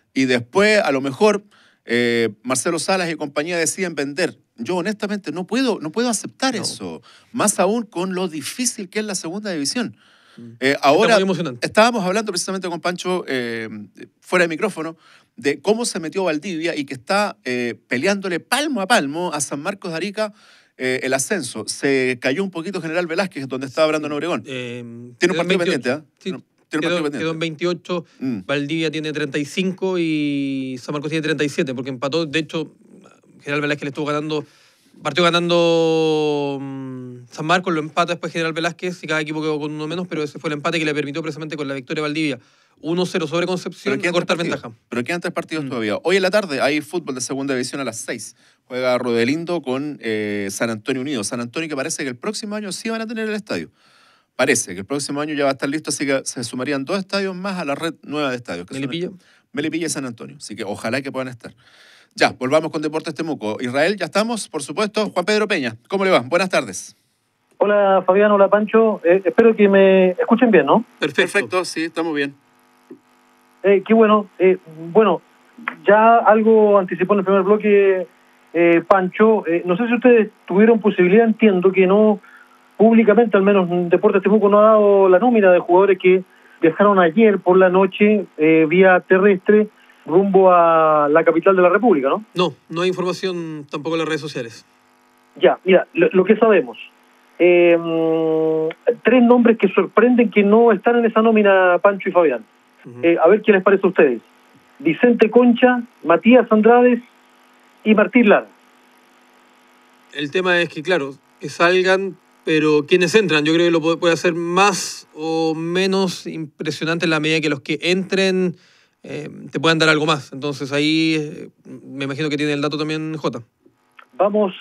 y después a lo mejor Marcelo Salas y compañía deciden vender. Yo honestamente no puedo aceptar eso, más aún con lo difícil que es la segunda división. Ahora estábamos hablando precisamente con Pancho fuera de micrófono de cómo se metió Valdivia y que está peleándole palmo a palmo a San Marcos de Arica el ascenso. Se cayó un poquito General Velázquez, donde estaba Brandon Obregón. Tiene un partido pendiente, ¿eh? Sí. Quedó en 28, Valdivia tiene 35 y San Marcos tiene 37, porque empató. De hecho, General Velázquez le estuvo ganando, partió ganando San Marcos, lo empata después General Velázquez y cada equipo quedó con uno menos, pero ese fue el empate que le permitió precisamente con la victoria de Valdivia 1-0 sobre Concepción a cortar ventaja. Pero quedan 3 partidos todavía. Hoy en la tarde hay fútbol de segunda división a las 6. Juega Rodelindo con San Antonio Unido. San Antonio que parece que el próximo año sí van a tener el estadio. Parece que el próximo año ya va a estar listo, así que se sumarían 2 estadios más a la red nueva de estadios. Melipilla y San Antonio. Así que ojalá que puedan estar. Ya, volvamos con Deportes Temuco. Israel, ya estamos, por supuesto. Juan Pedro Peña, ¿cómo le va? Buenas tardes. Hola Fabián, hola Pancho. Espero que me escuchen bien, ¿no? Perfecto, sí, estamos bien. Qué bueno. Bueno, ya algo anticipó en el primer bloque Pancho. No sé si ustedes tuvieron posibilidad, entiendo que no, públicamente al menos Deportes Temuco no ha dado la nómina de jugadores que viajaron ayer por la noche vía terrestre rumbo a la capital de la República, ¿no? No hay información tampoco en las redes sociales. Ya, mira, lo que sabemos. 3 nombres que sorprenden que no están en esa nómina, Pancho y Fabián. A ver qué les parece a ustedes. Vicente Concha, Matías Andrades y Martín Lara. El tema es que, claro, que salgan, pero quienes entran, yo creo que lo puede hacer más o menos impresionante en la medida que los que entren te puedan dar algo más. Entonces ahí me imagino que tiene el dato también Jota. Vamos,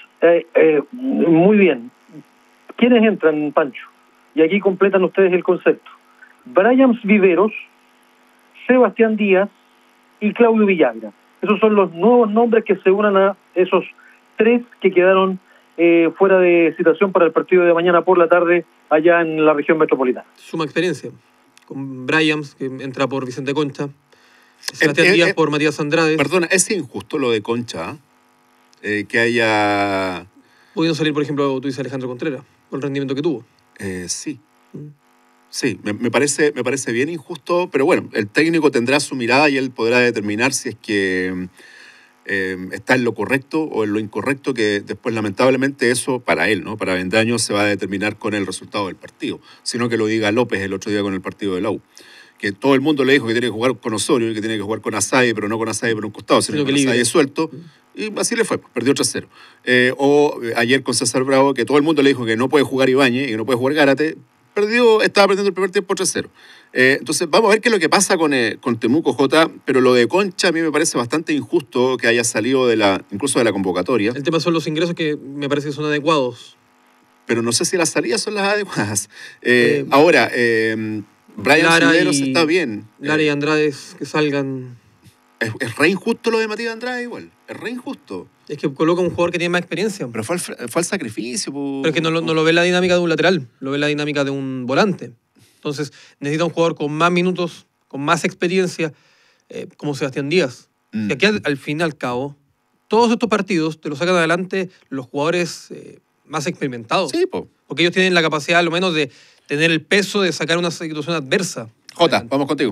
muy bien. ¿Quiénes entran, Pancho? Y aquí completan ustedes el concepto. Brian Viveros, Sebastián Díaz y Claudio Villagra. Esos son los nuevos nombres que se unan a esos 3 que quedaron fuera de citación para el partido de mañana por la tarde allá en la región metropolitana. Suma experiencia. Con Brian, que entra por Vicente Concha. Sebastián Díaz por Matías Andrade. Perdona, es injusto lo de Concha, que haya... Pudiendo salir, por ejemplo, tú dices Alejandro Contreras, por el rendimiento que tuvo. Sí. Sí, me parece bien injusto, pero bueno, el técnico tendrá su mirada y él podrá determinar si es que está en lo correcto o en lo incorrecto, que después lamentablemente eso para él, ¿no? Para Avendaño se va a determinar con el resultado del partido, sino que lo diga López el otro día con el partido de la U. Que todo el mundo le dijo que tiene que jugar con Osorio y que tiene que jugar con Asadi, pero no con Asadi por un costado, sino con Asadi suelto. Y así le fue, perdió 3-0. O ayer con César Bravo, que todo el mundo le dijo que no puede jugar Ibáñez y que no puede jugar Gárate, estaba perdiendo el primer tiempo 3-0. Entonces vamos a ver qué es lo que pasa con Temuco, Jota, pero lo de Concha a mí me parece bastante injusto que haya salido incluso de la convocatoria. El tema son los ingresos que me parece que son adecuados. Pero no sé si las salidas son las adecuadas. Ahora... Brian Viveros está bien. Lara y Andrade que salgan. Es re injusto lo de Matías Andrade igual. Es re injusto. Es que coloca un jugador que tiene más experiencia. Pero fue el sacrificio. Pero es que no lo ve la dinámica de un lateral, lo ve la dinámica de un volante. Entonces necesita un jugador con más minutos, con más experiencia, como Sebastián Díaz. Y aquí al fin y al cabo, todos estos partidos te los sacan adelante los jugadores más experimentados. Sí, porque ellos tienen la capacidad, a lo menos, de tener el peso de sacar una situación adversa. Jota, vamos contigo.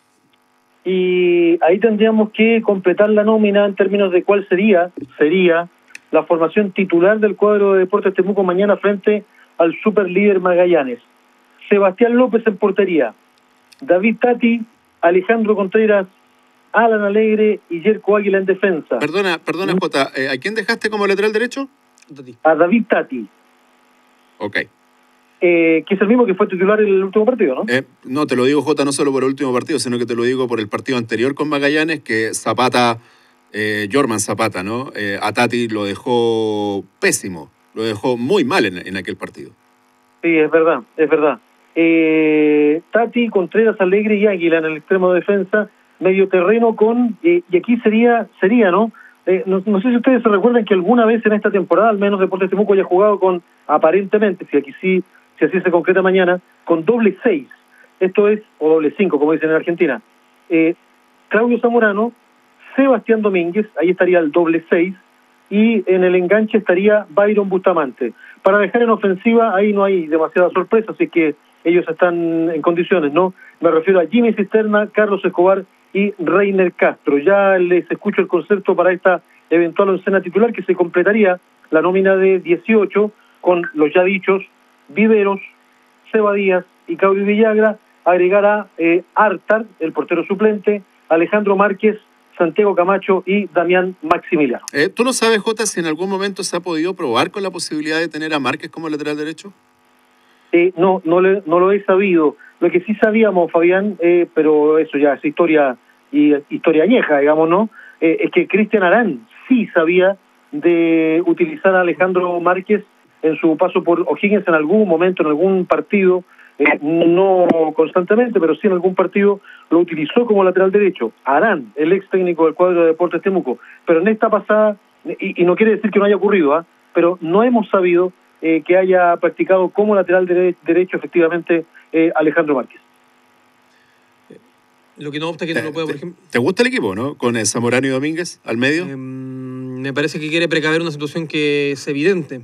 Y ahí tendríamos que completar la nómina en términos de cuál sería la formación titular del cuadro de Deportes Temuco mañana frente al superlíder Magallanes. Sebastián López en portería, David Tati, Alejandro Contreras, Alan Alegre y Yerko Águila en defensa. Perdona, Jota, ¿a quién dejaste como lateral derecho? A David Tati. Ok. Que es el mismo que fue titular en el último partido, ¿no? No, te lo digo, Jota, no solo por el último partido, sino que te lo digo por el partido anterior con Magallanes, que Zapata, Jorman Zapata, ¿no? A Tati lo dejó pésimo, lo dejó muy mal en aquel partido. Sí, es verdad. Tati, Contreras, Alegre y Águila en el extremo de defensa, medio terreno con... y aquí sería, ¿no? No sé si ustedes se recuerdan que alguna vez en esta temporada, al menos Deportes Temuco haya jugado con, aparentemente, si así se concreta mañana, con doble 6. Esto es, o doble 5, como dicen en Argentina. Claudio Zamorano, Sebastián Domínguez, ahí estaría el doble 6, y en el enganche estaría Byron Bustamante. Para dejar en ofensiva, ahí no hay demasiada sorpresa, así que ellos están en condiciones, ¿no? Me refiero a Jimmy Cisterna, Carlos Escobar y Reiner Castro. Ya les escucho el concepto para esta eventual oncena titular, que se completaría la nómina de 18 con los ya dichos Viveros, Seba Díaz y Claudio Villagra, agregar a Artar, el portero suplente, Alejandro Márquez, Santiago Camacho y Damián Maximiliano. ¿Tú no sabes, Jota, si en algún momento se ha podido probar con la posibilidad de tener a Márquez como lateral derecho? No lo he sabido. Lo que sí sabíamos, Fabián, pero eso ya es historia añeja, digamos, ¿no? Es que Cristian Arán sí sabía de utilizar a Alejandro Márquez en su paso por O'Higgins en algún momento, en algún partido, no constantemente, pero sí en algún partido lo utilizó como lateral derecho. Arán, el ex técnico del cuadro de Deportes Temuco. Pero en esta pasada, y no quiere decir que no haya ocurrido, pero no hemos sabido que haya practicado como lateral derecho efectivamente Alejandro Márquez. Lo que no obsta que no lo pueda, por ejemplo... ¿Te gusta el equipo, no? Con Zamorano y Domínguez al medio. Me parece que quiere precaver una situación que es evidente.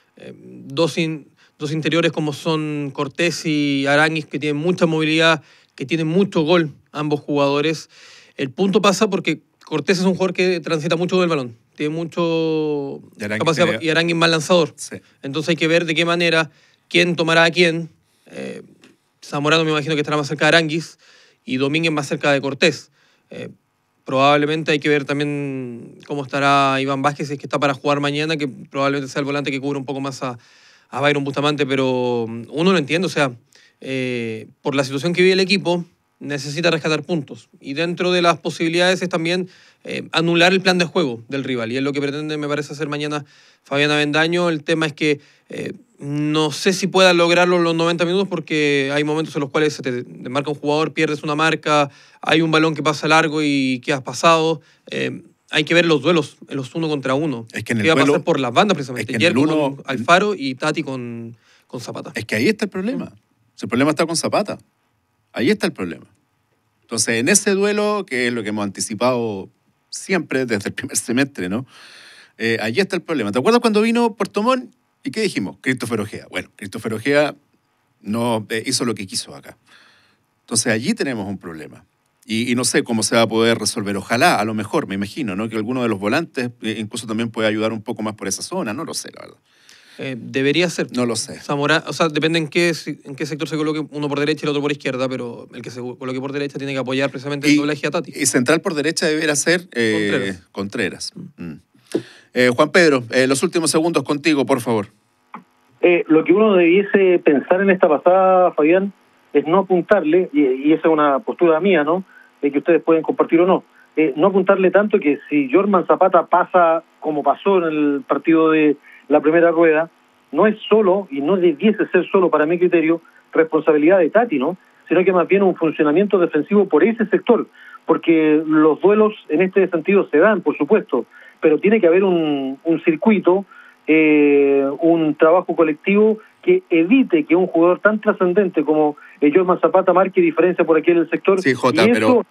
Dos interiores como son Cortés y Aránguiz, que tienen mucha movilidad, que tienen mucho gol, ambos jugadores. El punto pasa porque Cortés es un jugador que transita mucho del balón, tiene mucho capacidad, y Aránguiz más lanzador. Sí. Entonces hay que ver de qué manera, quién tomará a quién. Zamorano me imagino que estará más cerca de Aránguiz y Domínguez más cerca de Cortés. Probablemente hay que ver también cómo estará Iván Vázquez, si es que está para jugar mañana, que probablemente sea el volante que cubre un poco más a Byron Bustamante, pero uno lo entiende, o sea, por la situación que vive el equipo, necesita rescatar puntos. Y dentro de las posibilidades es también anular el plan de juego del rival, y es lo que pretende, me parece, hacer mañana Fabián Avendaño. El tema es que no sé si pueda lograrlo en los 90 minutos, porque hay momentos en los cuales se te marca un jugador, pierdes una marca, hay un balón que pasa largo y quedas pasado. Hay que ver los duelos, en los 1 contra 1. Es que en el que va a duelo, pasar por las bandas, precisamente. Es que con Alfaro y Tati con Zapata. Es que ahí está el problema. El problema está con Zapata. Ahí está el problema. Entonces, en ese duelo, que es lo que hemos anticipado siempre desde el primer semestre, ¿no? Allí está el problema. ¿Te acuerdas cuando vino Puerto Montt? ¿Y qué dijimos? Christopher Ojea. Bueno, Christopher Ojea no hizo lo que quiso acá. Entonces, allí tenemos un problema. Y no sé cómo se va a poder resolver. Ojalá, a lo mejor, me imagino, ¿no? Que alguno de los volantes incluso también puede ayudar un poco más por esa zona. No lo sé, la verdad. Debería ser. No lo sé. Zamora, o sea, depende en qué sector se coloque, uno por derecha y el otro por izquierda, pero el que se coloque por derecha tiene que apoyar precisamente el doblaje a Tati. Y central por derecha debería ser Contreras. Juan Pedro, los últimos segundos contigo, por favor. Lo que uno debiese pensar en esta pasada, Fabián, es no apuntarle, y esa es una postura mía, ¿no? Que ustedes pueden compartir o no. No apuntarle tanto que si Jorman Zapata pasa como pasó en el partido de la primera rueda, no es solo, y no debiese ser solo para mi criterio, responsabilidad de Tati, ¿no? Sino que más bien un funcionamiento defensivo por ese sector, porque los duelos en este sentido se dan, por supuesto, pero tiene que haber un circuito, un trabajo colectivo que evite que un jugador tan trascendente como Jorman Zapata marque diferencia por aquí en el sector. Sí, Jota,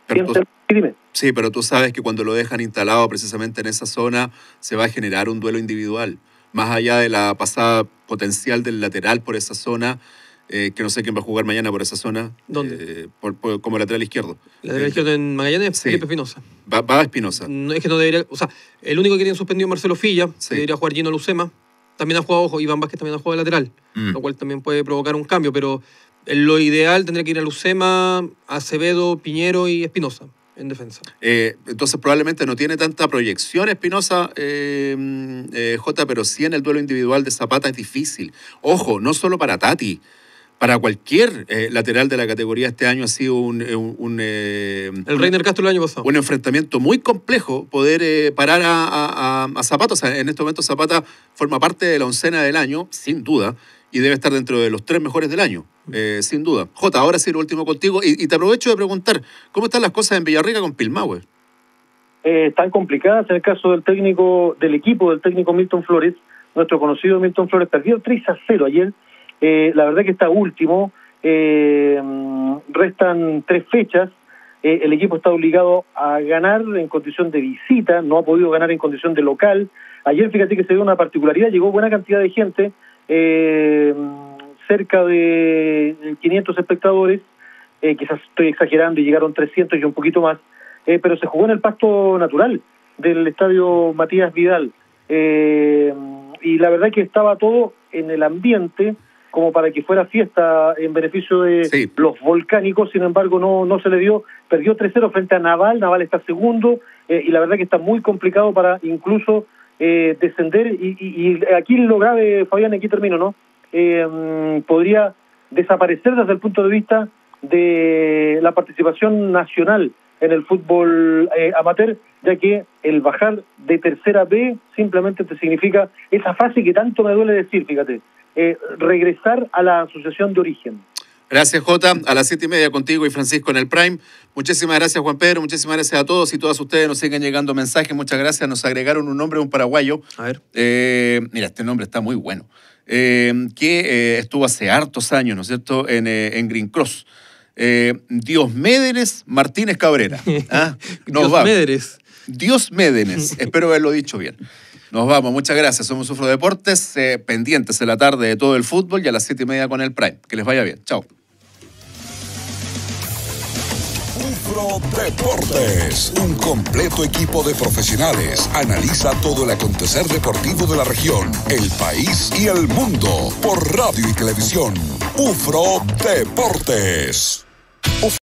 pero tú sabes que cuando lo dejan instalado precisamente en esa zona se va a generar un duelo individual. Más allá de la pasada potencial del lateral por esa zona, que no sé quién va a jugar mañana por esa zona. ¿Dónde? Como lateral izquierdo. Lateral izquierdo en Magallanes, sí. Felipe Espinosa. Va a Espinosa. No, es que no debería, o sea, el único que tiene suspendido es Marcelo Filla, que debería jugar Gino Lucema. También ha jugado, Iván Vázquez también ha jugado de lateral, lo cual también puede provocar un cambio, pero lo ideal tendría que ir a Lucema, Acevedo, Piñero y Espinosa en defensa. Entonces probablemente no tiene tanta proyección Espinosa, Jota, pero sí en el duelo individual de Zapata es difícil. Ojo, no solo para Tati, para cualquier lateral de la categoría este año ha sido el Reiner Castro el año pasado. Un enfrentamiento muy complejo poder parar a Zapata. O sea, en este momento Zapata forma parte de la oncena del año, sin duda, y debe estar dentro de los 3 mejores del año, sin duda. Jota, ahora sí lo último contigo, y te aprovecho de preguntar, ¿cómo están las cosas en Villarrica con Pilmahue? Están complicadas en el caso del técnico, del equipo del técnico Milton Flores. Nuestro conocido Milton Flores perdió 3-0 ayer. La verdad que está último, restan 3 fechas, el equipo está obligado a ganar en condición de visita, no ha podido ganar en condición de local. Ayer fíjate que se dio una particularidad, llegó buena cantidad de gente, cerca de 500 espectadores, quizás estoy exagerando y llegaron 300 y un poquito más, pero se jugó en el pasto natural del estadio Matías Vidal, y la verdad que estaba todo en el ambiente como para que fuera fiesta en beneficio de los volcánicos. Sin embargo no se le dio, perdió 3-0 frente a Naval está segundo, y la verdad que está muy complicado para incluso descender, y aquí lo grave, Fabián, aquí termino, ¿no? Podría desaparecer desde el punto de vista de la participación nacional en el fútbol amateur, ya que el bajar de tercera B simplemente te significa esa frase que tanto me duele decir, fíjate, regresar a la asociación de origen. Gracias, Jota. A las 7:30 contigo y Francisco en el Prime. Muchísimas gracias, Juan Pedro. Muchísimas gracias a todos y todas ustedes. Nos siguen llegando mensajes. Muchas gracias. Nos agregaron un nombre de un paraguayo. A ver. Mira, este nombre está muy bueno. Que estuvo hace hartos años, ¿no es cierto?, en Green Cross. Dios Médenes Martínez Cabrera. ¿Ah? Dios Médenes. Espero haberlo dicho bien. Nos vamos, muchas gracias. Somos Sufro Deportes, pendientes en la tarde de todo el fútbol y a las 7:30 con el Prime. Que les vaya bien. Chao. Sufro Deportes, un completo equipo de profesionales. Analiza todo el acontecer deportivo de la región, el país y el mundo por radio y televisión. Sufro Deportes.